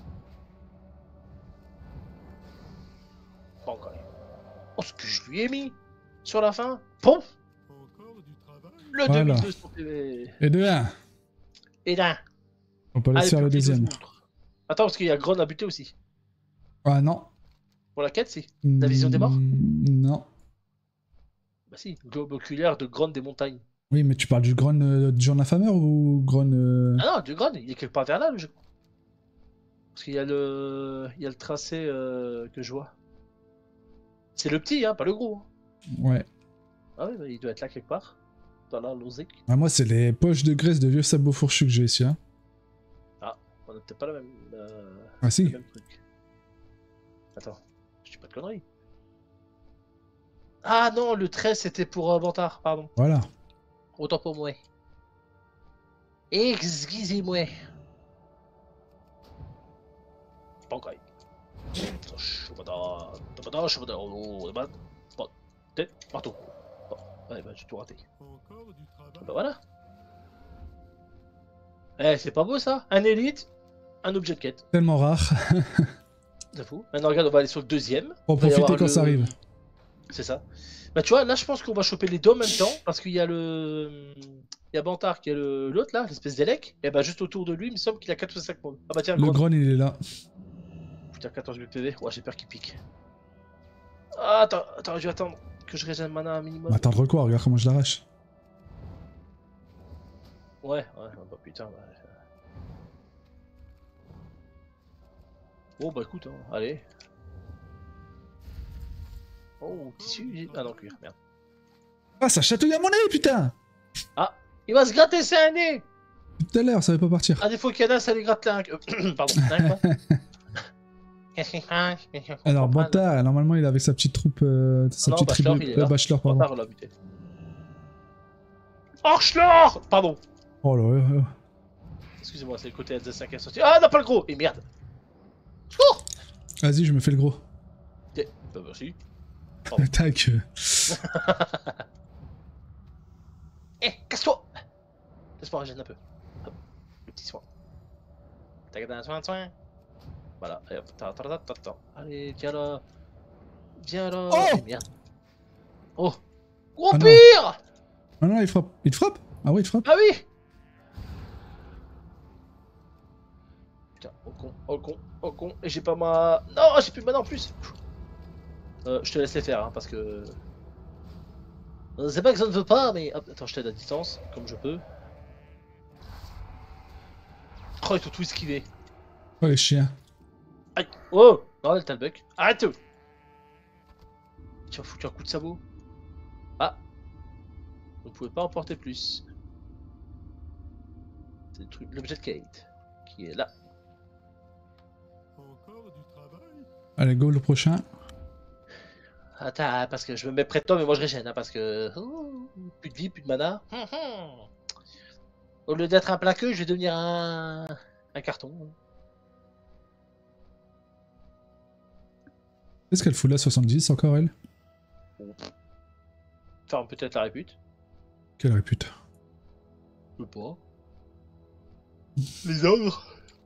S1: Bon, quand même. Oh, ce que je lui ai mis sur la fin. Pouf. Le
S2: Voilà.
S1: 2200 PV.
S2: Et de 1.
S1: Et là.
S2: On peut laisser faire le deuxième.
S1: Attends, parce qu'il y a Gron à buter aussi.
S2: Ah non.
S1: Pour la quête, si. La vision des morts.
S2: Non.
S1: Bah si, globe oculaire de Gron des montagnes.
S2: Oui, mais tu parles du Gron du Jour de la Fameur ou Gron
S1: Ah non, du Gron, il est quelque part vers là, le jeu. Parce qu'il y a le... Il y a le tracé que je vois. C'est le petit, hein, pas le gros. Hein.
S2: Ouais.
S1: Ah oui, bah, il doit être là quelque part. Dans la Lozic.
S2: Ah, moi, c'est les poches de graisse de vieux sabots fourchus que j'ai ici. Hein.
S1: Ah, on a peut-être pas la même...
S2: Ah si.
S1: le même truc. Attends, je dis pas de conneries. Ah non, le 13 c'était pour Vantard, pardon.
S2: Voilà.
S1: Autant pour moi. Excusez-moi. Pas encore. Partout. Bon, ouais, bah j'ai tout raté. Bah voilà. Eh, c'est pas beau ça? Un élite, un objet de quête.
S2: Tellement rare.
S1: J'avoue. Maintenant, regarde, on va aller sur le deuxième.
S2: Pour
S1: Il va y
S2: profiter
S1: avoir
S2: quand ça arrive.
S1: C'est ça. Bah tu vois, là je pense qu'on va choper les deux en même temps, parce qu'il y a le... Il y a Bantar qui est l'autre là, l'espèce d'élec, et bah juste autour de lui, il me semble qu'il a 4 ou 5 mondes. Ah bah tiens,
S2: Le Gron, il est là.
S1: Putain, 14 000 PV, ouais j'ai peur qu'il pique. Ah, attends, je vais attendre que je régène mana un minimum.
S2: Attendre quoi? Regarde comment je l'arrache.
S1: Ouais, bah putain, bah... Bon bah écoute, hein, allez. Oh, tissu, ah non, cuir, merde.
S2: Ah, ça chatouille à mon nez, putain!
S1: Ah, il va se gratter ses nez.
S2: Tout à l'heure, ça va pas partir.
S1: Ah, des fois qu'il y en a, ça les gratte là. Pardon, hein, quoi. Qu'est-ce qu'il fait?
S2: Alors, Bantar, normalement, il est avec sa petite troupe. Sa
S1: Non,
S2: petite
S1: Bachelor,
S2: tribu.
S1: il est là.
S2: Bachelor, pardon.
S1: Bantar l'a buté. Archelor! Pardon.
S2: Oh là là.
S1: Excusez-moi, c'est le côté LZ5 qui est sorti. Ah, non, pas le gros! Et merde! Secours!
S2: Vas-y, je me fais le gros.
S1: Bah, merci.
S2: Tac.
S1: Eh, casse-toi! Laisse-moi régénérer un peu. Hop, le petit soin. Soin. Voilà, et hop, attends. Allez, viens là. Viens là.
S2: Oh!
S1: Et merde. Oh! Gros
S2: Ah non.
S1: pire!
S2: Ah non, il frappe. Il te frappe? Ah oui, il te frappe.
S1: Ah oui! Putain, oh con, et j'ai pas ma... Non, j'ai plus de mana en plus. Je te laisse les faire, hein, parce que... C'est pas que ça ne veut pas, mais... Hop, attends, je t'aide à distance, comme je peux. Oh, ils t'ont tout esquivé.
S2: Oh, les chiens.
S1: Aïe! Oh! Non, t'as le bug. Arrête tout! Tu vas foutre un coup de sabot. Ah! Vous ne pouvez pas emporter plus. C'est le truc, l'objet de Kate, qui est là.
S2: Allez, go le prochain.
S1: Attends, parce que je me mets près de toi, mais moi je régène, hein, parce que... plus de vie, plus de mana. Au lieu d'être un plaqueux, je vais devenir un carton.
S2: Qu'est-ce qu'elle fout là, 70 encore, elle?
S1: Enfin, peut-être la répute.
S2: Quelle répute.
S1: Je sais pas. Les ogres.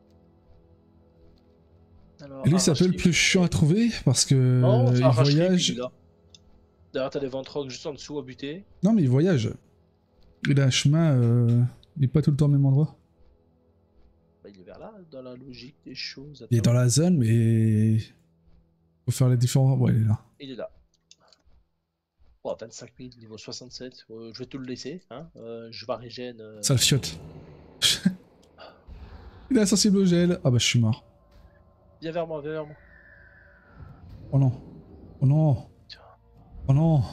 S1: Alors,
S2: Et lui, c'est un peu le plus chiant à trouver parce que
S1: non, c'est
S2: il
S1: arrache-les, puis
S2: voyage.
S1: il est là. Derrière, t'as des ventrogues juste en dessous à buter.
S2: Non, mais il voyage. Il a un chemin, il est pas tout le temps au même endroit.
S1: Bah, il est vers là, dans la logique des choses.
S2: Il est dans la zone, mais faut faire les différents. Ouais, il est là.
S1: Il est là. Oh, 25 000, niveau 67. Je vais te le laisser. Hein. Je vais régène.
S2: Sale fiotte. Il est insensible au gel. Ah bah je suis mort.
S1: Viens vers moi, viens vers moi.
S2: Oh non. Oh non. Oh non.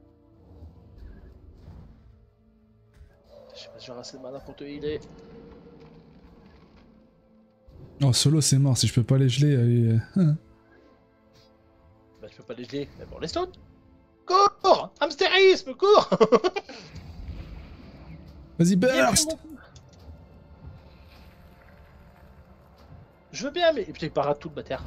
S1: Je sais pas si j'ai assez de mana pour te healer.
S2: Oh solo c'est mort, si je peux pas les geler, allez.
S1: Bah, je peux pas les geler. Mais bon, les stones. Cours! Hamstérisme, cours!
S2: Vas-y
S1: Viens
S2: burst.
S1: plus, mon- Je veux bien, mais. Et putain, il parade tout le bâtard.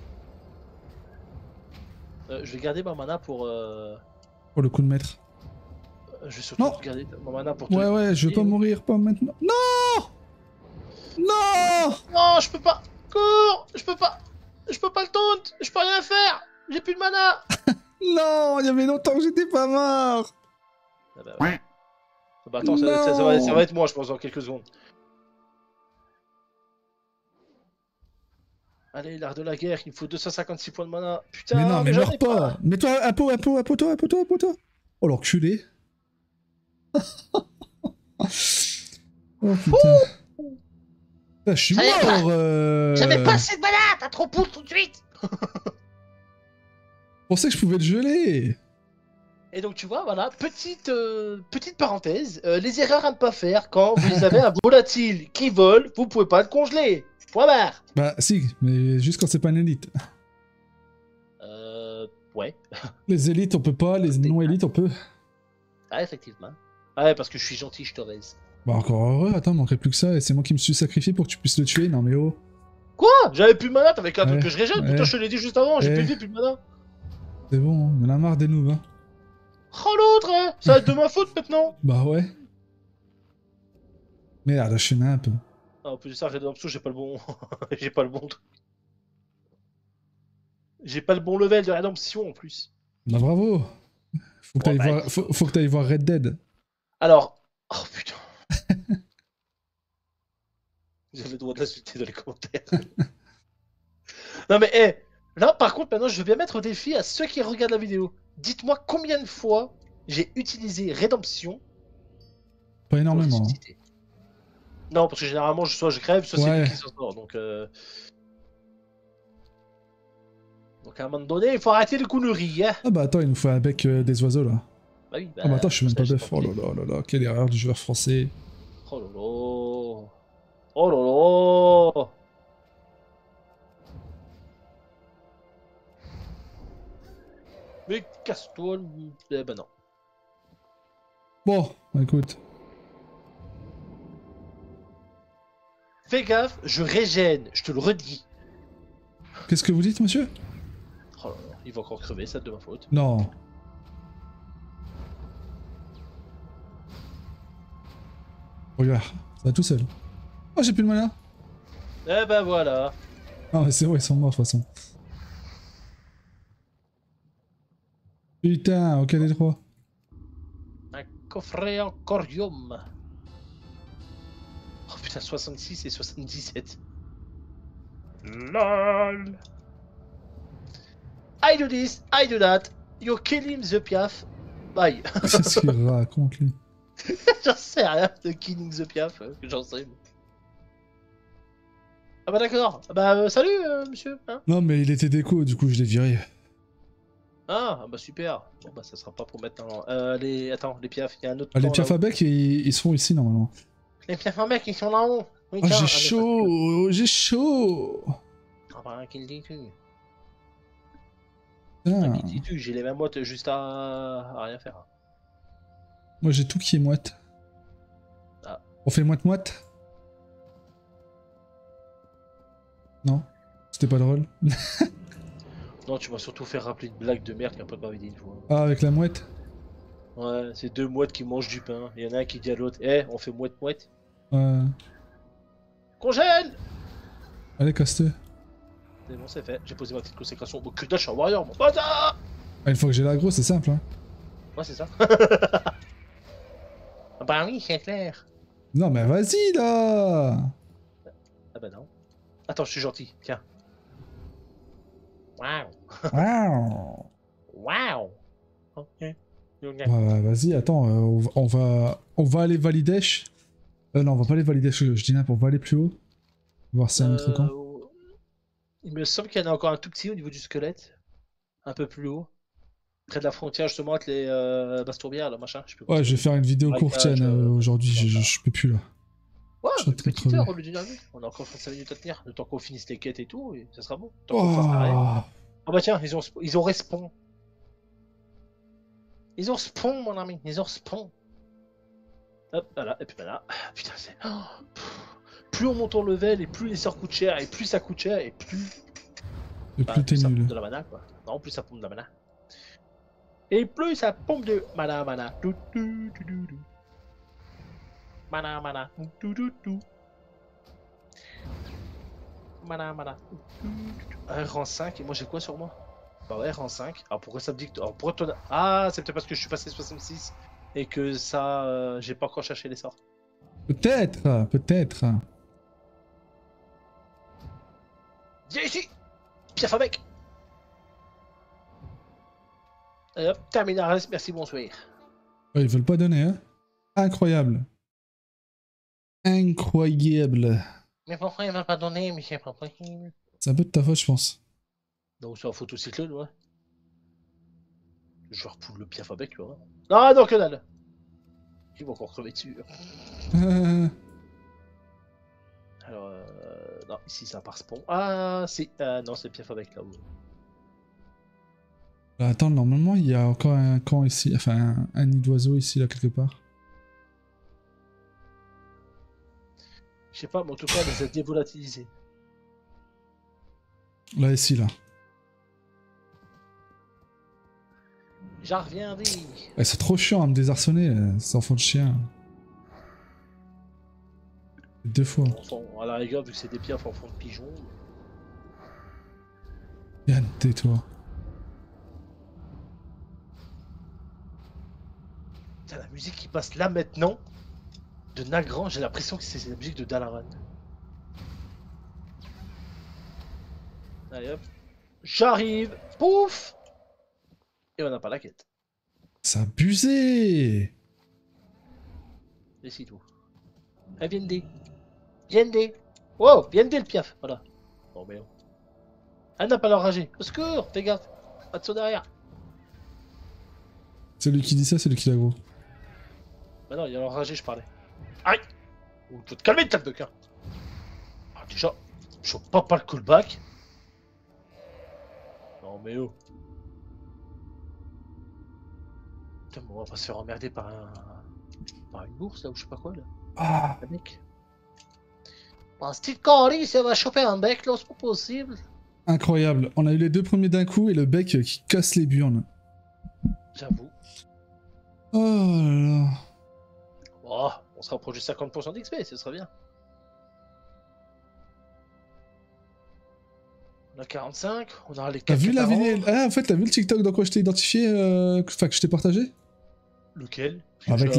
S1: Je vais garder ma mana pour.
S2: Oh le coup de maître.
S1: Je vais surtout
S2: Non.
S1: garder ma mana pour te.
S2: Ouais ouais, je veux pas mourir, pas maintenant. Non. Non.
S1: Non, je peux pas! Cours! Je peux pas! Je peux pas le taunt! Je peux rien faire! J'ai plus de mana!
S2: Non, il y avait longtemps que j'étais pas mort.
S1: Ah bah ouais. Ah bah attends,
S2: Non.
S1: ça va être moi, je pense, dans quelques secondes. Allez, l'art de la guerre, il me faut 256 points de mana. Putain,
S2: Mais non, mais
S1: j'en
S2: meurs
S1: ai
S2: pas. Mets-toi un pot, un pot, un poteau, un poteau, un poteau. Oh l'enculé. Oh putain. Ah, je suis
S1: Ça y est,
S2: mort.
S1: J'avais pas assez de mana! T'as trop pousse tout de suite!
S2: Je pensais que je pouvais le geler.
S1: Et donc tu vois, voilà, petite parenthèse, les erreurs à ne pas faire quand vous avez un volatile qui vole, vous pouvez pas le congeler. Point barre.
S2: Bah si, mais juste quand c'est pas une élite.
S1: Ouais.
S2: Les élites on peut pas, les non-élites on peut.
S1: Ah, effectivement. Ah ouais, parce que je suis gentil, je te raise.
S2: Bah encore heureux, attends, manquerait plus que ça, et c'est moi qui me suis sacrifié pour que tu puisses le tuer, non mais oh.
S1: Quoi? J'avais plus de mana, t'avais qu'un truc
S2: Ouais,
S1: que je régène,
S2: ouais.
S1: putain, je te l'ai dit juste avant, j'ai
S2: Ouais.
S1: plus de vie, plus de mana.
S2: C'est bon, il y en a marre des noobs, hein.
S1: Oh l'autre, hein, ça va être de ma faute maintenant.
S2: Bah ouais. Merde, je suis un peu.
S1: Ah, en plus de ça, Redemption, j'ai pas le bon... j'ai pas le bon truc. J'ai pas le bon level de Redemption en plus.
S2: Bah bravo. Faut que
S1: Bon,
S2: t'ailles
S1: bah,
S2: voir, faut que t'ailles voir Red Dead.
S1: Alors... Oh putain. J'avais le droit de l'insulter dans les commentaires. Non mais, hé, là par contre, maintenant je veux bien mettre au défi à ceux qui regardent la vidéo. Dites-moi combien de fois j'ai utilisé Rédemption
S2: Pas
S1: pour
S2: énormément. Hein.
S1: ressusciter. Non, parce que généralement, soit je crève, soit c'est
S2: Ouais.
S1: lui qui s'en sort. Donc à un moment donné, il faut arrêter les conneries, hein.
S2: Ah bah attends, il nous faut un bec des oiseaux là.
S1: Bah oui, bah,
S2: Ah bah attends, je suis même
S1: ça,
S2: pas
S1: j'ai
S2: bœuf. Oh là
S1: compris.
S2: là là là, quelle erreur du joueur français.
S1: Oh là là. Oh là là. Mais casse-toi. Eh ben non.
S2: Bon, bah, écoute.
S1: Fais gaffe, je régène, je te le redis.
S2: Qu'est-ce que vous dites, monsieur?
S1: Oh là là, il va encore crever, ça de ma faute.
S2: Non. Regarde, ça va tout seul. Oh, j'ai plus de mana.
S1: Eh ben voilà.
S2: Ah, mais c'est vrai, ils sont morts de toute façon. Putain, aucun des trois.
S1: Un coffret en corium. Oh putain, 66 et 77. LOL. I do this, I do that. You're killing the piaf. Bye.
S2: Qu'est-ce qu'il raconte, lui?
S1: J'en sais rien de killing the piaf, que j'en sais. Ah bah d'accord. Ah bah salut monsieur. Hein,
S2: Non, mais il était déco, du coup, je l'ai viré.
S1: ah bah super. Bon bah ça sera pas pour maintenant. Les... Attends, les piafs, il y a un autre
S2: Ah, les
S1: camp,
S2: piafs
S1: là-haut.
S2: à bec, ils seront ici, normalement.
S1: Les piafs en mec, ils sont là-haut. Oui,
S2: Oh,
S1: tiens,
S2: j'ai
S1: ah, mais
S2: chaud, j'ai chaud.
S1: Ah bah qu'il dit tu.
S2: Putain.
S1: Qui dit tu, j'ai les mêmes mottes juste à rien faire.
S2: Moi, j'ai tout qui est moite.
S1: Ah.
S2: On fait moite-moite? Non? C'était pas drôle?
S1: Non, tu m'as surtout fait rappeler une blague de merde qu'un pote m'avait dit une fois.
S2: Ah, avec la mouette?
S1: Ouais, c'est deux mouettes qui mangent du pain. Il y en a un qui dit à l'autre, eh, on fait mouette-mouette.
S2: Ouais.
S1: Congèle!
S2: Allez, casse-toi.
S1: C'est bon, c'est fait. J'ai posé ma petite consécration. Bon, que dalle, je suis un warrior, mon pote! Ah
S2: Une fois que j'ai l'aggro, c'est simple, hein.
S1: ouais, c'est ça. Ah bah oui, c'est clair.
S2: Non, mais vas-y, là.
S1: Ah bah non. Attends, je suis gentil. Tiens. Waouh.
S2: Waouh.
S1: Waouh. Ok.
S2: Ouais, vas-y, attends, on va aller Validesh. Non, on va pas aller Validesh, je dis n'importe, on va aller plus haut. Voir si c'est un autre camp.
S1: Il me semble qu'il y en a encore un tout petit au niveau du squelette. Un peu plus haut. Près de la frontière, justement, avec les Bastourbières, là, machin. Je sais plus comment
S2: Ouais,
S1: ça
S2: je vais
S1: s'appelle.
S2: faire une vidéo
S1: Marécage,
S2: courtienne aujourd'hui,
S1: dans ça.
S2: je peux plus là.
S1: Ouais,
S2: Je suis en
S1: une
S2: train de
S1: petite
S2: crever.
S1: heure au lieu d'une heure et demie. On a encore 35 minutes à tenir. Le temps qu'on finisse les quêtes et tout, et ça sera bon. Le temps qu'on fasse l'arrêt.
S2: Oh.
S1: Ah bah tiens, ils ont respawn. Ils ont spawn, mon ami. Ils ont spawn. Hop, voilà, et puis voilà. Putain, c'est. Oh, plus on monte en level, et plus les sorts coûtent cher, et plus ça coûte cher, et plus.
S2: Et plus t'es
S1: ça
S2: nul.
S1: pompe de la mana, quoi. Non, plus ça pompe de la mana. Et plus ça pompe de mana. Mana. Mana. Rang 5, et moi j'ai quoi sur moi? Bah ouais, rang 5. Alors pourquoi ça me dit que. Alors pourquoi toi. Ah, c'est peut-être parce que je suis passé 66 et que ça. J'ai pas encore cherché les sorts.
S2: Peut-être.
S1: Viens ici! Piaf avec! Et hop, terminaris, merci, bonsoir.
S2: Ouais, ils veulent pas donner, hein. Incroyable. Incroyable.
S1: Mais pourquoi il m'a pas donné, mais c'est pas possible?
S2: C'est un peu de ta faute, je pense.
S1: Donc c'est un photocyclone, ouais. Je repoule le piaf avec, tu vois. Ah non, que dalle! Ils vont encore crever dessus. Alors, non, ici ça part spawn. Ah, si, non, c'est piaf avec là-haut.
S2: Attends, normalement, il y a encore un camp ici. Enfin, un nid d'oiseau ici, là, quelque part.
S1: Je sais pas, mais en tout cas, on les a dévolatilisés.
S2: Là, ici, là.
S1: J'en reviens dire.
S2: C'est trop chiant à me désarçonner, ces enfants de chien. 2 fois.
S1: Enfin, à la rigueur, vu que c'est des piafs en fond de pigeon.
S2: Yann, tais-toi.
S1: Putain, la musique qui passe là maintenant, de Nagrand, j'ai l'impression que c'est la musique de Dalaran. Allez hop. J'arrive. Pouf. Et on n'a pas la quête.
S2: C'est abusé.
S1: Et c'est tout. Ah, viendez. Wow, viendez le piaf. Voilà. Bon, mais. Elle n'a pas l'enragé. Au secours, fais gaffe. Pas de saut derrière.
S2: Celui qui dit ça, c'est lui qui l'aggro.
S1: Bah non, il y a l'enragé, je parlais. Aïe. Ou faut te calmer, tape de cœur. Ah, déjà, je chope pas le callback. Non, mais oh. Putain, mais on va se faire emmerder par une bourse là ou je sais pas quoi là.
S2: Ah.
S1: Un bec. Pense-tu que ça va choper un bec là, c'est pas possible.
S2: Incroyable. On a eu les 2 premiers d'un coup et le bec qui casse les burnes.
S1: J'avoue.
S2: Oh là là.
S1: Oh, on se rapproche du 50% d'XP, ce serait bien. On a 45, on aura les 4.
S2: T'as vu la vidéo? Ah, en fait, t'as vu le TikTok dans quoi je t'ai identifié, enfin que je t'ai partagé?
S1: Lequel?
S2: Avec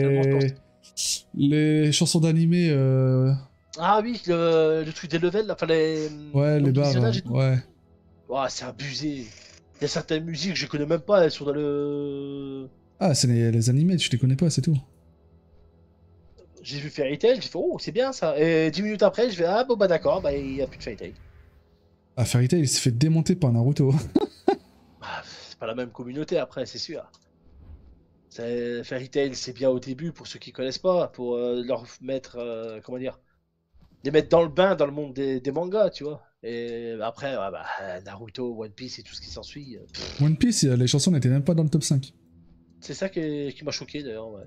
S2: les chansons d'animé.
S1: Ah oui, le truc des levels, là, enfin les.
S2: Ouais, les barres, ouais.
S1: Oh, c'est abusé. Il y a certaines musiques que je connais même pas, elles sont dans le.
S2: Ah, c'est les animés, tu les connais pas, c'est tout.
S1: J'ai vu Fairy Tail, j'ai fait oh, c'est bien ça. Et 10 minutes après, je vais ah bon bah d'accord, bah il y a plus de Fairy Tail.
S2: Ah, Fairy Tail, il s'est fait démonter par Naruto.
S1: Ah, c'est pas la même communauté après, c'est sûr. Fairy Tail, c'est bien au début pour ceux qui connaissent pas, pour leur mettre, comment dire, les mettre dans le bain dans le monde des mangas, tu vois. Et après, ouais, bah, Naruto, One Piece et tout ce qui s'ensuit.
S2: One Piece, les chansons n'étaient même pas dans le top 5.
S1: C'est ça qui m'a choqué d'ailleurs, ouais.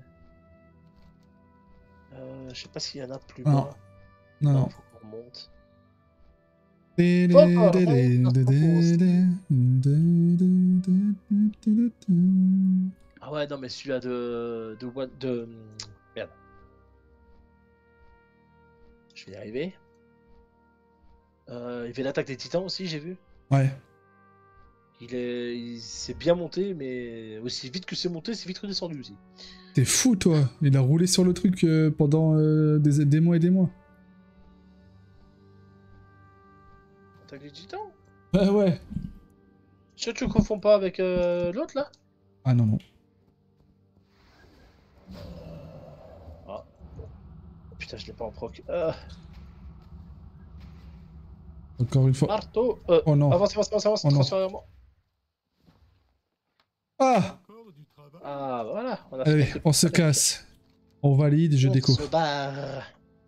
S1: Je sais pas s'il y en a plus
S2: Non.
S1: bas.
S2: Non.
S1: Faut qu'on remonte. Ah Ah ouais, non, mais celui-là Merde, je vais y arriver. Il y avait l'attaque des titans aussi, j'ai vu.
S2: Ouais.
S1: Il s'est bien monté, mais aussi vite que c'est monté, c'est vite redescendu aussi.
S2: T'es fou, toi. Il a roulé sur le truc pendant des mois et des mois.
S1: Attaque des titans?
S2: Ah ouais.
S1: Sûr que tu confonds pas avec l'autre là?
S2: Ah non, non.
S1: Ah. Oh, putain, je l'ai pas en proc.
S2: Encore une fois.
S1: Marteau.
S2: Oh non.
S1: Avance, avance, avance, avance,
S2: Oh non.
S1: transfère-moi.
S2: Ah!
S1: Ah, voilà, on a
S2: Allez,
S1: fait
S2: on se casse. On valide, je déco.
S1: On se barre.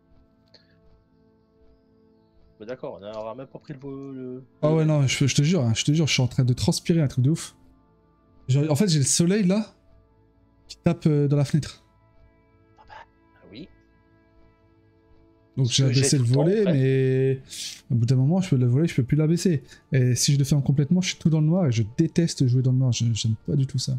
S1: Bah, d'accord, on aura même pas pris le...
S2: Ah ouais, non, je te jure, hein, je suis en train de transpirer un truc de ouf. En fait, j'ai le soleil là qui tape dans la fenêtre.
S1: Ah oui.
S2: Donc j'ai abaissé le volet, mais au bout d'un moment, je peux le volet, je peux plus l'abaisser. Et si je le ferme complètement, je suis tout dans le noir et je déteste jouer dans le noir. J'aime pas du tout ça.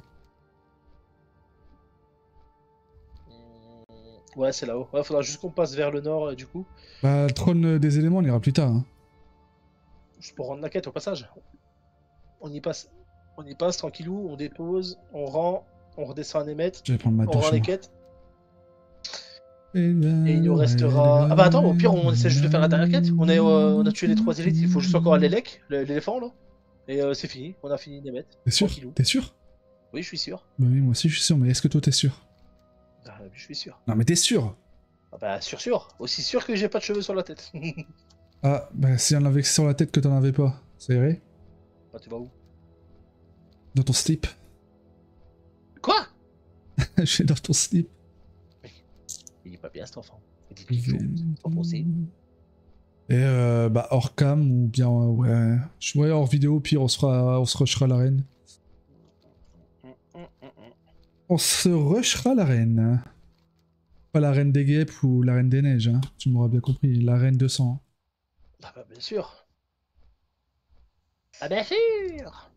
S1: Ouais, c'est là-haut. Ouais, faudra juste qu'on passe vers le nord du coup.
S2: Bah, le trône des éléments, on ira plus tard. Hein.
S1: Juste pour rendre la quête au passage. On y passe. On y passe tranquillou, on dépose, on rend, on redescend à Nemet,
S2: Je vais prendre ma
S1: on rend
S2: douche.
S1: les
S2: Moi.
S1: quêtes. Et il nous restera. Ah bah attends, au pire, on essaie juste de faire la dernière quête. On a tué les 3 élites, il faut juste encore l'élec, l'éléphant là. Et c'est fini, on a fini Nemet.
S2: T'es sûr?
S1: Tranquillou.
S2: T'es sûr?
S1: Oui, je suis sûr.
S2: Bah oui, moi aussi je suis sûr, mais est-ce que toi t'es sûr?
S1: Ah, je suis sûr.
S2: Non mais t'es sûr?
S1: Ah bah sûr. Aussi sûr que j'ai pas de cheveux sur la tête.
S2: Ah, bah si on avait sur la tête que t'en avais pas, ça irait?
S1: Bah tu vas où?
S2: Dans ton slip.
S1: Quoi?
S2: Je suis dans ton slip.
S1: Il est pas bien cet enfant. Il dit qu'il faut s'enfoncer.
S2: Et bah hors cam ou bien ouais. Ouais, hors vidéo, pire on se rushera l'arène. On se rushera l'arène. Pas la reine des guêpes ou la reine des neiges, hein. Tu m'auras bien compris, la reine 200.
S1: Ah bah bien sûr. Ah bien sûr.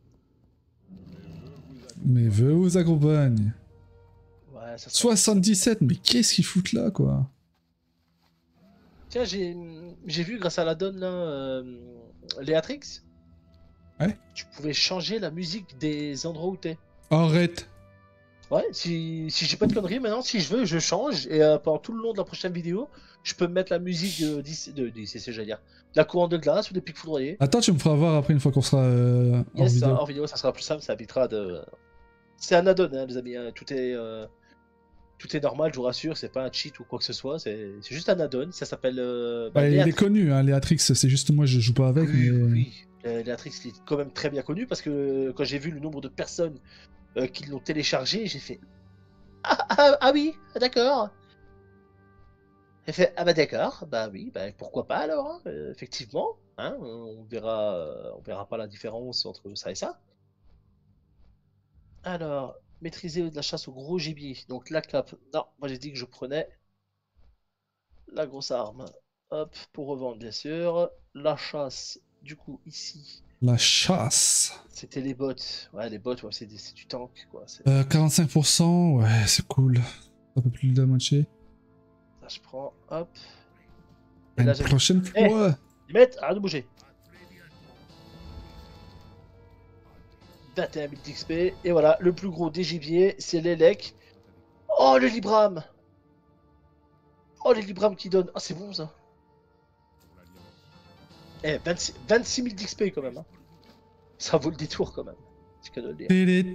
S2: Mes vœux vous accompagnent.
S1: Ouais, ça
S2: 77, mais qu'est-ce qu'ils foutent là, quoi?
S1: Tiens, j'ai vu grâce à la donne là, Léatrix.
S2: Ouais.
S1: Tu pouvais changer la musique des endroits où t'es.
S2: Arrête.
S1: Ouais, si j'ai pas de conneries, maintenant, si je veux, je change. Et pendant tout le long de la prochaine vidéo, je peux mettre la musique d'ICC, j'allais dire. De la couronne de glace ou des pics foudroyés.
S2: Attends, tu me feras voir après une fois qu'on sera hors
S1: Yes,
S2: vidéo.
S1: hors vidéo, ça sera plus simple, ça évitera de. C'est un add-on, hein, les amis. Hein. Tout est normal, je vous rassure. C'est pas un cheat ou quoi que ce soit. C'est juste un add-on. Ça s'appelle.
S2: Bah, il est connu, hein, Léatrix. C'est juste moi, je joue pas avec.
S1: Oui,
S2: mais...
S1: oui. Léatrix il est quand même très bien connu parce que quand j'ai vu le nombre de personnes qui l'ont téléchargé, j'ai fait. Ah oui, d'accord. J'ai fait ah bah d'accord, bah oui, bah pourquoi pas alors, hein, effectivement, hein, on verra pas la différence entre ça et ça. Alors, maîtriser de la chasse au gros gibier, donc la cape, non, moi j'ai dit que je prenais la grosse arme, hop, pour revendre bien sûr, la chasse, du coup ici,
S2: La chasse.
S1: c'était les bottes, ouais les bottes, ouais, c'est du tank quoi.
S2: 45%, ouais, c'est cool. Un peu plus de la moitié.
S1: Ça je prends, hop.
S2: Et
S1: Et là,
S2: une prochaine
S1: Eh,
S2: fois.
S1: Limette, arrête de bouger. 21 000 d'XP, et voilà, le plus gros des gibiers, c'est l'élec. Oh, le Libram. Oh, les Libram qui donnent. Ah, c'est bon ça. Eh, 26 000 d'XP quand même. Hein. Ça vaut le détour quand même. C'est que de le dire.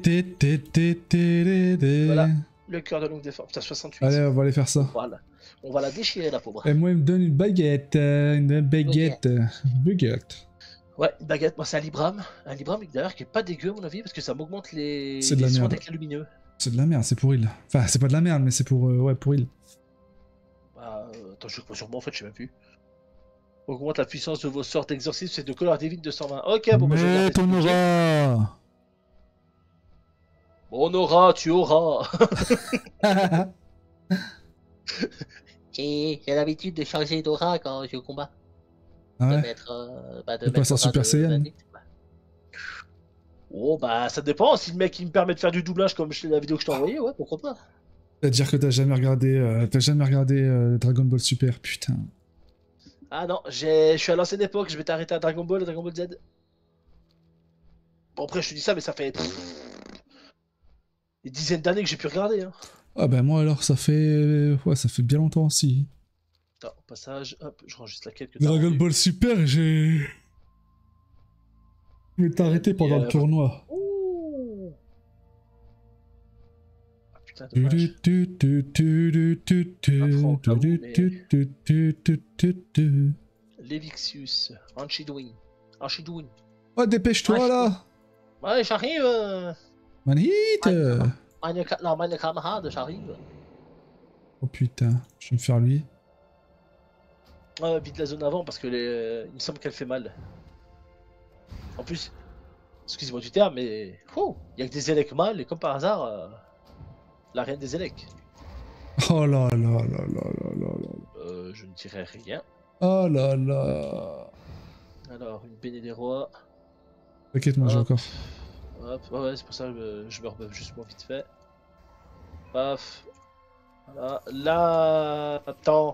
S1: Voilà, le cœur de longue défense. Putain, 68.
S2: Allez, on va aller faire ça.
S1: Voilà. On va la déchirer, la pauvre.
S2: Et moi, il me donne une baguette. Une baguette. Baguette.
S1: Ouais, une baguette, moi c'est un Libram. Un Libram d'ailleurs qui est pas dégueu à mon avis parce que ça m'augmente les
S2: C'est de la
S1: soins
S2: merde.
S1: d'éclat lumineux.
S2: C'est de la merde, c'est pour il. Enfin, c'est pas de la merde, mais c'est pour. Ouais, pour il.
S1: Bah, attends, je crois sûrement en fait, je sais même plus. Augmente la puissance de vos sorts d'exorcisme, c'est de couleur divine de 120. Ok, bon, bah, je vais
S2: Mais
S1: garder ce
S2: ton
S1: budget.
S2: aura.
S1: On aura, tu auras. J'ai l'habitude de changer d'aura quand je combats.
S2: Ah
S1: De
S2: ouais.
S1: mettre. De
S2: Tu passes en
S1: aura
S2: Super Saiyan.
S1: d'invite. Oh bah ça dépend, si le mec il me permet de faire du doublage comme la vidéo que je t'ai envoyée, ouais, pourquoi pas.
S2: C'est-à-dire que t'as jamais regardé Dragon Ball Super, putain.
S1: Ah non, je suis à l'ancienne époque, je vais t'arrêter à Dragon Ball et Dragon Ball Z. Bon après je te dis ça, mais ça fait des dizaines d'années que j'ai pu regarder. Hein.
S2: Ah bah moi alors ça fait bien longtemps aussi.
S1: Attends, au passage, hop, je range juste la quête que t'as
S2: Dragon
S1: rendue.
S2: Ball Super, j'ai... Je vais t'arrêter pendant le
S1: Lumière.
S2: tournoi.
S1: Ouh. Ah putain,
S2: Tu,
S1: dommage.
S2: tu, tu, tu, tu, tu,
S1: Intro,
S2: tu,
S1: au cas où,
S2: tu,
S1: mais...
S2: tu, tu, tu, tu, tu, tu.
S1: Levixius, Anchiduin. Anchiduin.
S2: Oh, dépêche-toi là!
S1: Ouais, j'arrive.
S2: Manhit!
S1: Non, meine Kamerad, j'arrive.
S2: Oh putain, je vais me faire lui.
S1: Ouais, vite la zone avant parce que il me semble qu'elle fait mal. En plus, excusez-moi du terme, mais il y a que des élecs mâles et comme par hasard, la reine des élecs.
S2: Oh là là là là là là là.
S1: Je ne dirais rien.
S2: Oh là là.
S1: Alors, une béné des rois.
S2: T'inquiète, moi j'ai
S1: Hop,
S2: encore.
S1: hop, ouais, c'est pour ça que je me rebuff juste moi vite fait. Paf. Voilà. Là, attends.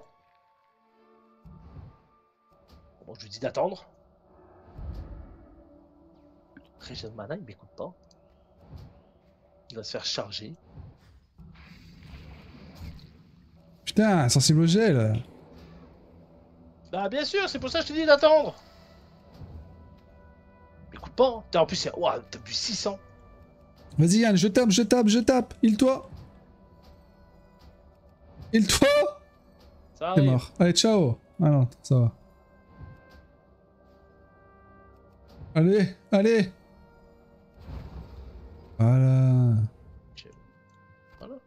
S1: Bon, je lui dis d'attendre. Régime de mana, il m'écoute pas. Il va se faire charger.
S2: Putain, sensible au gel.
S1: Bah, bien sûr, c'est pour ça que je te dis d'attendre. Écoute pas, hein. T'as en plus, ouah, t'as bu 600.
S2: Vas-y Yann, je tape, je tape, je tape. Il-toi. Il-toi.
S1: Ça
S2: T'es
S1: arrive.
S2: mort. Allez, ciao. Ah non, ça va. Allez, allez. Voilà.
S1: Voilà.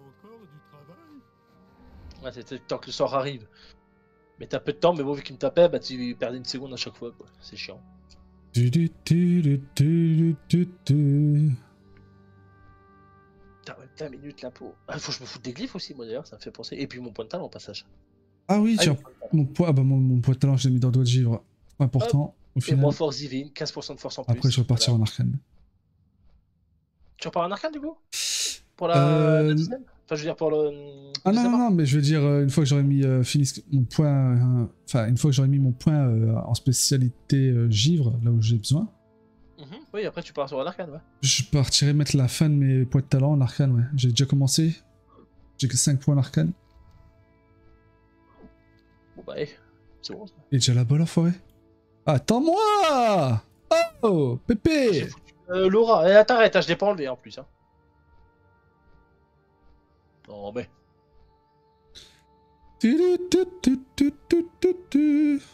S1: Ouais, c'était le temps que le sort arrive. Mais t'as peu de temps, mais bon, vu qu'il me tapait, bah tu perdais une seconde à chaque fois, quoi. C'est chiant.
S2: Du, du, du, du, du, du, du.
S1: Putain, ouais, 20 minutes là pour. Ah, faut que je me foute des glyphes aussi, moi d'ailleurs, ça me fait penser. Et puis mon point de talent au passage.
S2: Ah oui,
S1: Ah,
S2: tiens. Mon poids, ah bah mon poids de talent, je l'ai mis dans d'autres givres. Important, au
S1: et
S2: final.
S1: moi, force divine, 15% de force en plus.
S2: Après, je vais repartir
S1: Voilà.
S2: en arcane.
S1: Tu repars en arcane du coup pour la deuxième. Enfin, je veux dire pour le
S2: Ah non,
S1: deuxième
S2: non,
S1: arc.
S2: non, mais je veux dire, une fois que j'aurais mis mon point. Enfin, une fois que j'aurais mis mon point en spécialité givre, là où j'ai besoin,
S1: Oui, après tu pars sur un arcane, ouais.
S2: je partirais mettre la fin de mes points de talent en arcane, ouais. J'ai déjà commencé. J'ai que 5 points en arcane.
S1: Bon bah, c'est bon ça.
S2: Et déjà là-bas, l'enfoiré. Attends-moi! Oh,
S1: J'ai
S2: Pépé!
S1: foutu. Laura, eh, t'arrêtes, hein, je l'ai pas enlevé en plus. Hein. Non mais.
S2: Tu, tu, tu, tu, tu, tu, tu.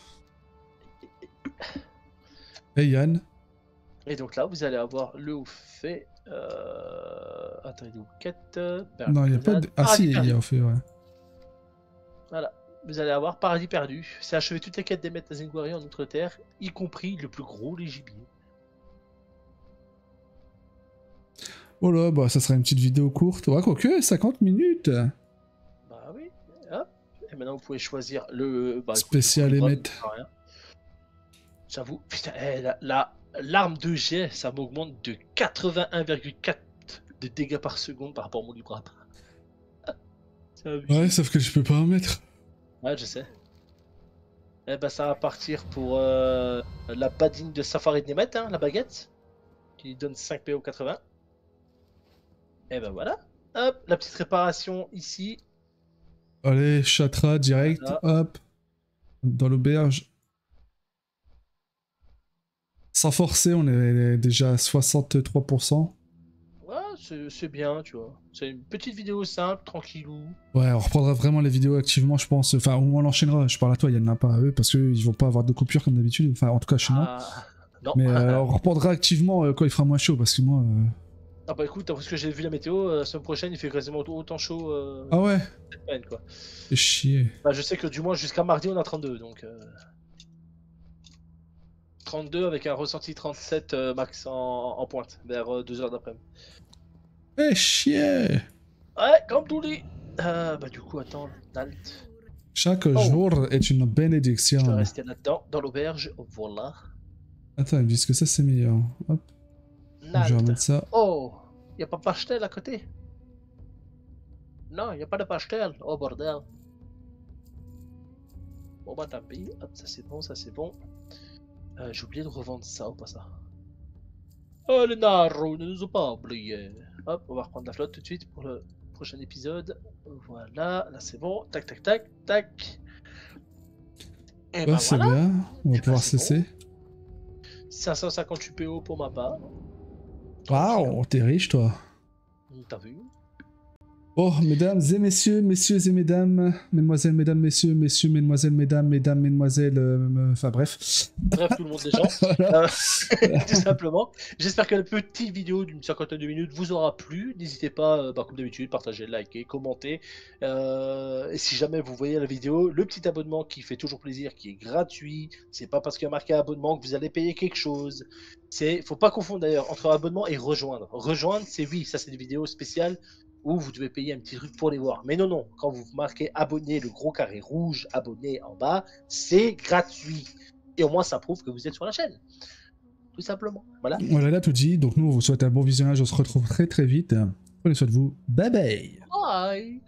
S2: Hey Yann.
S1: Et donc là, vous allez avoir le haut fait. Attends, il est où quête
S2: Non, il n'y a pas de. Ah si, il y a fait, ouais.
S1: Voilà. Vous allez avoir Paradis perdu. C'est achever toutes les quêtes des maîtres Zingwari en Outre-Terre, y compris le plus gros, les gibiers.
S2: Oh là, bah ça sera une petite vidéo courte. Ouais, quoique, 50 minutes.
S1: Bah oui. Hop. Et maintenant, vous pouvez choisir le. Bah,
S2: Spécial
S1: écoute,
S2: émette.
S1: j'avoue, putain, l'arme de jet, ça m'augmente de 81,4 de dégâts par seconde par rapport à mon libre arbre. C'est abusé.
S2: Ouais, sauf que je peux pas en mettre.
S1: Ouais, je sais. Eh ben, ça va partir pour la badine de Safari de Nemet, hein, la baguette, qui donne 5 PO 80. Et ben voilà. Hop, la petite réparation ici.
S2: Allez, chatra direct,
S1: Voilà.
S2: hop. Dans l'auberge. Sans forcer, on est déjà à 63%.
S1: Ouais, c'est bien, tu vois. C'est une petite vidéo simple, tranquillou.
S2: Ouais, on reprendra vraiment les vidéos activement, je pense. Enfin, on l'enchaînera. Je parle à toi, il y en a pas à eux, parce qu'ils vont pas avoir de coupure comme d'habitude. Enfin, en tout cas chez moi.
S1: Ah, non.
S2: Mais on reprendra activement quand il fera moins chaud, parce que moi.
S1: Ah bah écoute, parce que j'ai vu la météo, la semaine prochaine, il fait quasiment autant chaud
S2: Ah ouais,
S1: cette semaine, quoi.
S2: fais chier.
S1: Bah, je sais que du moins jusqu'à mardi, on a 32, donc... 32 avec un ressenti 37 max en pointe, vers 2h d'après-midi.
S2: Fais chier.
S1: Ouais, comme tout dit. Bah du coup, attends, Nalt.
S2: Chaque
S1: Oh.
S2: jour est une
S1: Je
S2: bénédiction.
S1: dois rester là-dedans, dans l'auberge, voilà.
S2: Attends, ils me disent que ça c'est meilleur. Hop. Donc, je vais remettre ça.
S1: Oh, y a pas Pastel à côté? Non, y a pas de Pastel. Oh bordel. Bon bah tant pis. Hop, ça c'est bon, ça c'est bon. J'ai oublié de revendre ça ou pas ça? Oh le Naro, ne nous ont pas oublié. Hop, on va reprendre la flotte tout de suite pour le prochain épisode. Voilà, là c'est bon. Tac, tac, tac, tac. Et
S2: Ouais, c'est
S1: voilà.
S2: bien. On va
S1: Eh ben,
S2: pouvoir
S1: c'est
S2: cesser.
S1: 558 PO pour ma part.
S2: Waouh, t'es riche, toi.
S1: T'as vu?
S2: Oh, mesdames et messieurs, messieurs et mesdames, mesdemoiselles, mesdames, messieurs, messieurs, mesdemoiselles, mesdames, mesdames, mesdemoiselles, enfin bref.
S1: Bref, tout le monde des gens.
S2: Voilà.
S1: Tout simplement. J'espère que la petite vidéo d'une cinquantaine de minutes vous aura plu. N'hésitez pas, comme d'habitude, partagez, likez, commentez. Et si jamais vous voyez la vidéo, le petit abonnement qui fait toujours plaisir, qui est gratuit. C'est pas parce qu'il y a marqué abonnement que vous allez payer quelque chose. Faut pas confondre d'ailleurs entre abonnement et rejoindre. Rejoindre, c'est oui, ça c'est des vidéos spéciales où vous devez payer un petit truc pour les voir. Mais non, non, quand vous marquez abonné, le gros carré rouge, abonné en bas, c'est gratuit. Et au moins, ça prouve que vous êtes sur la chaîne. Tout simplement. Voilà.
S2: Voilà, là tout dit. Donc nous, on vous souhaite un bon visionnage. On se retrouve très très vite. Prenez soin de vous. Bye bye.
S1: Bye.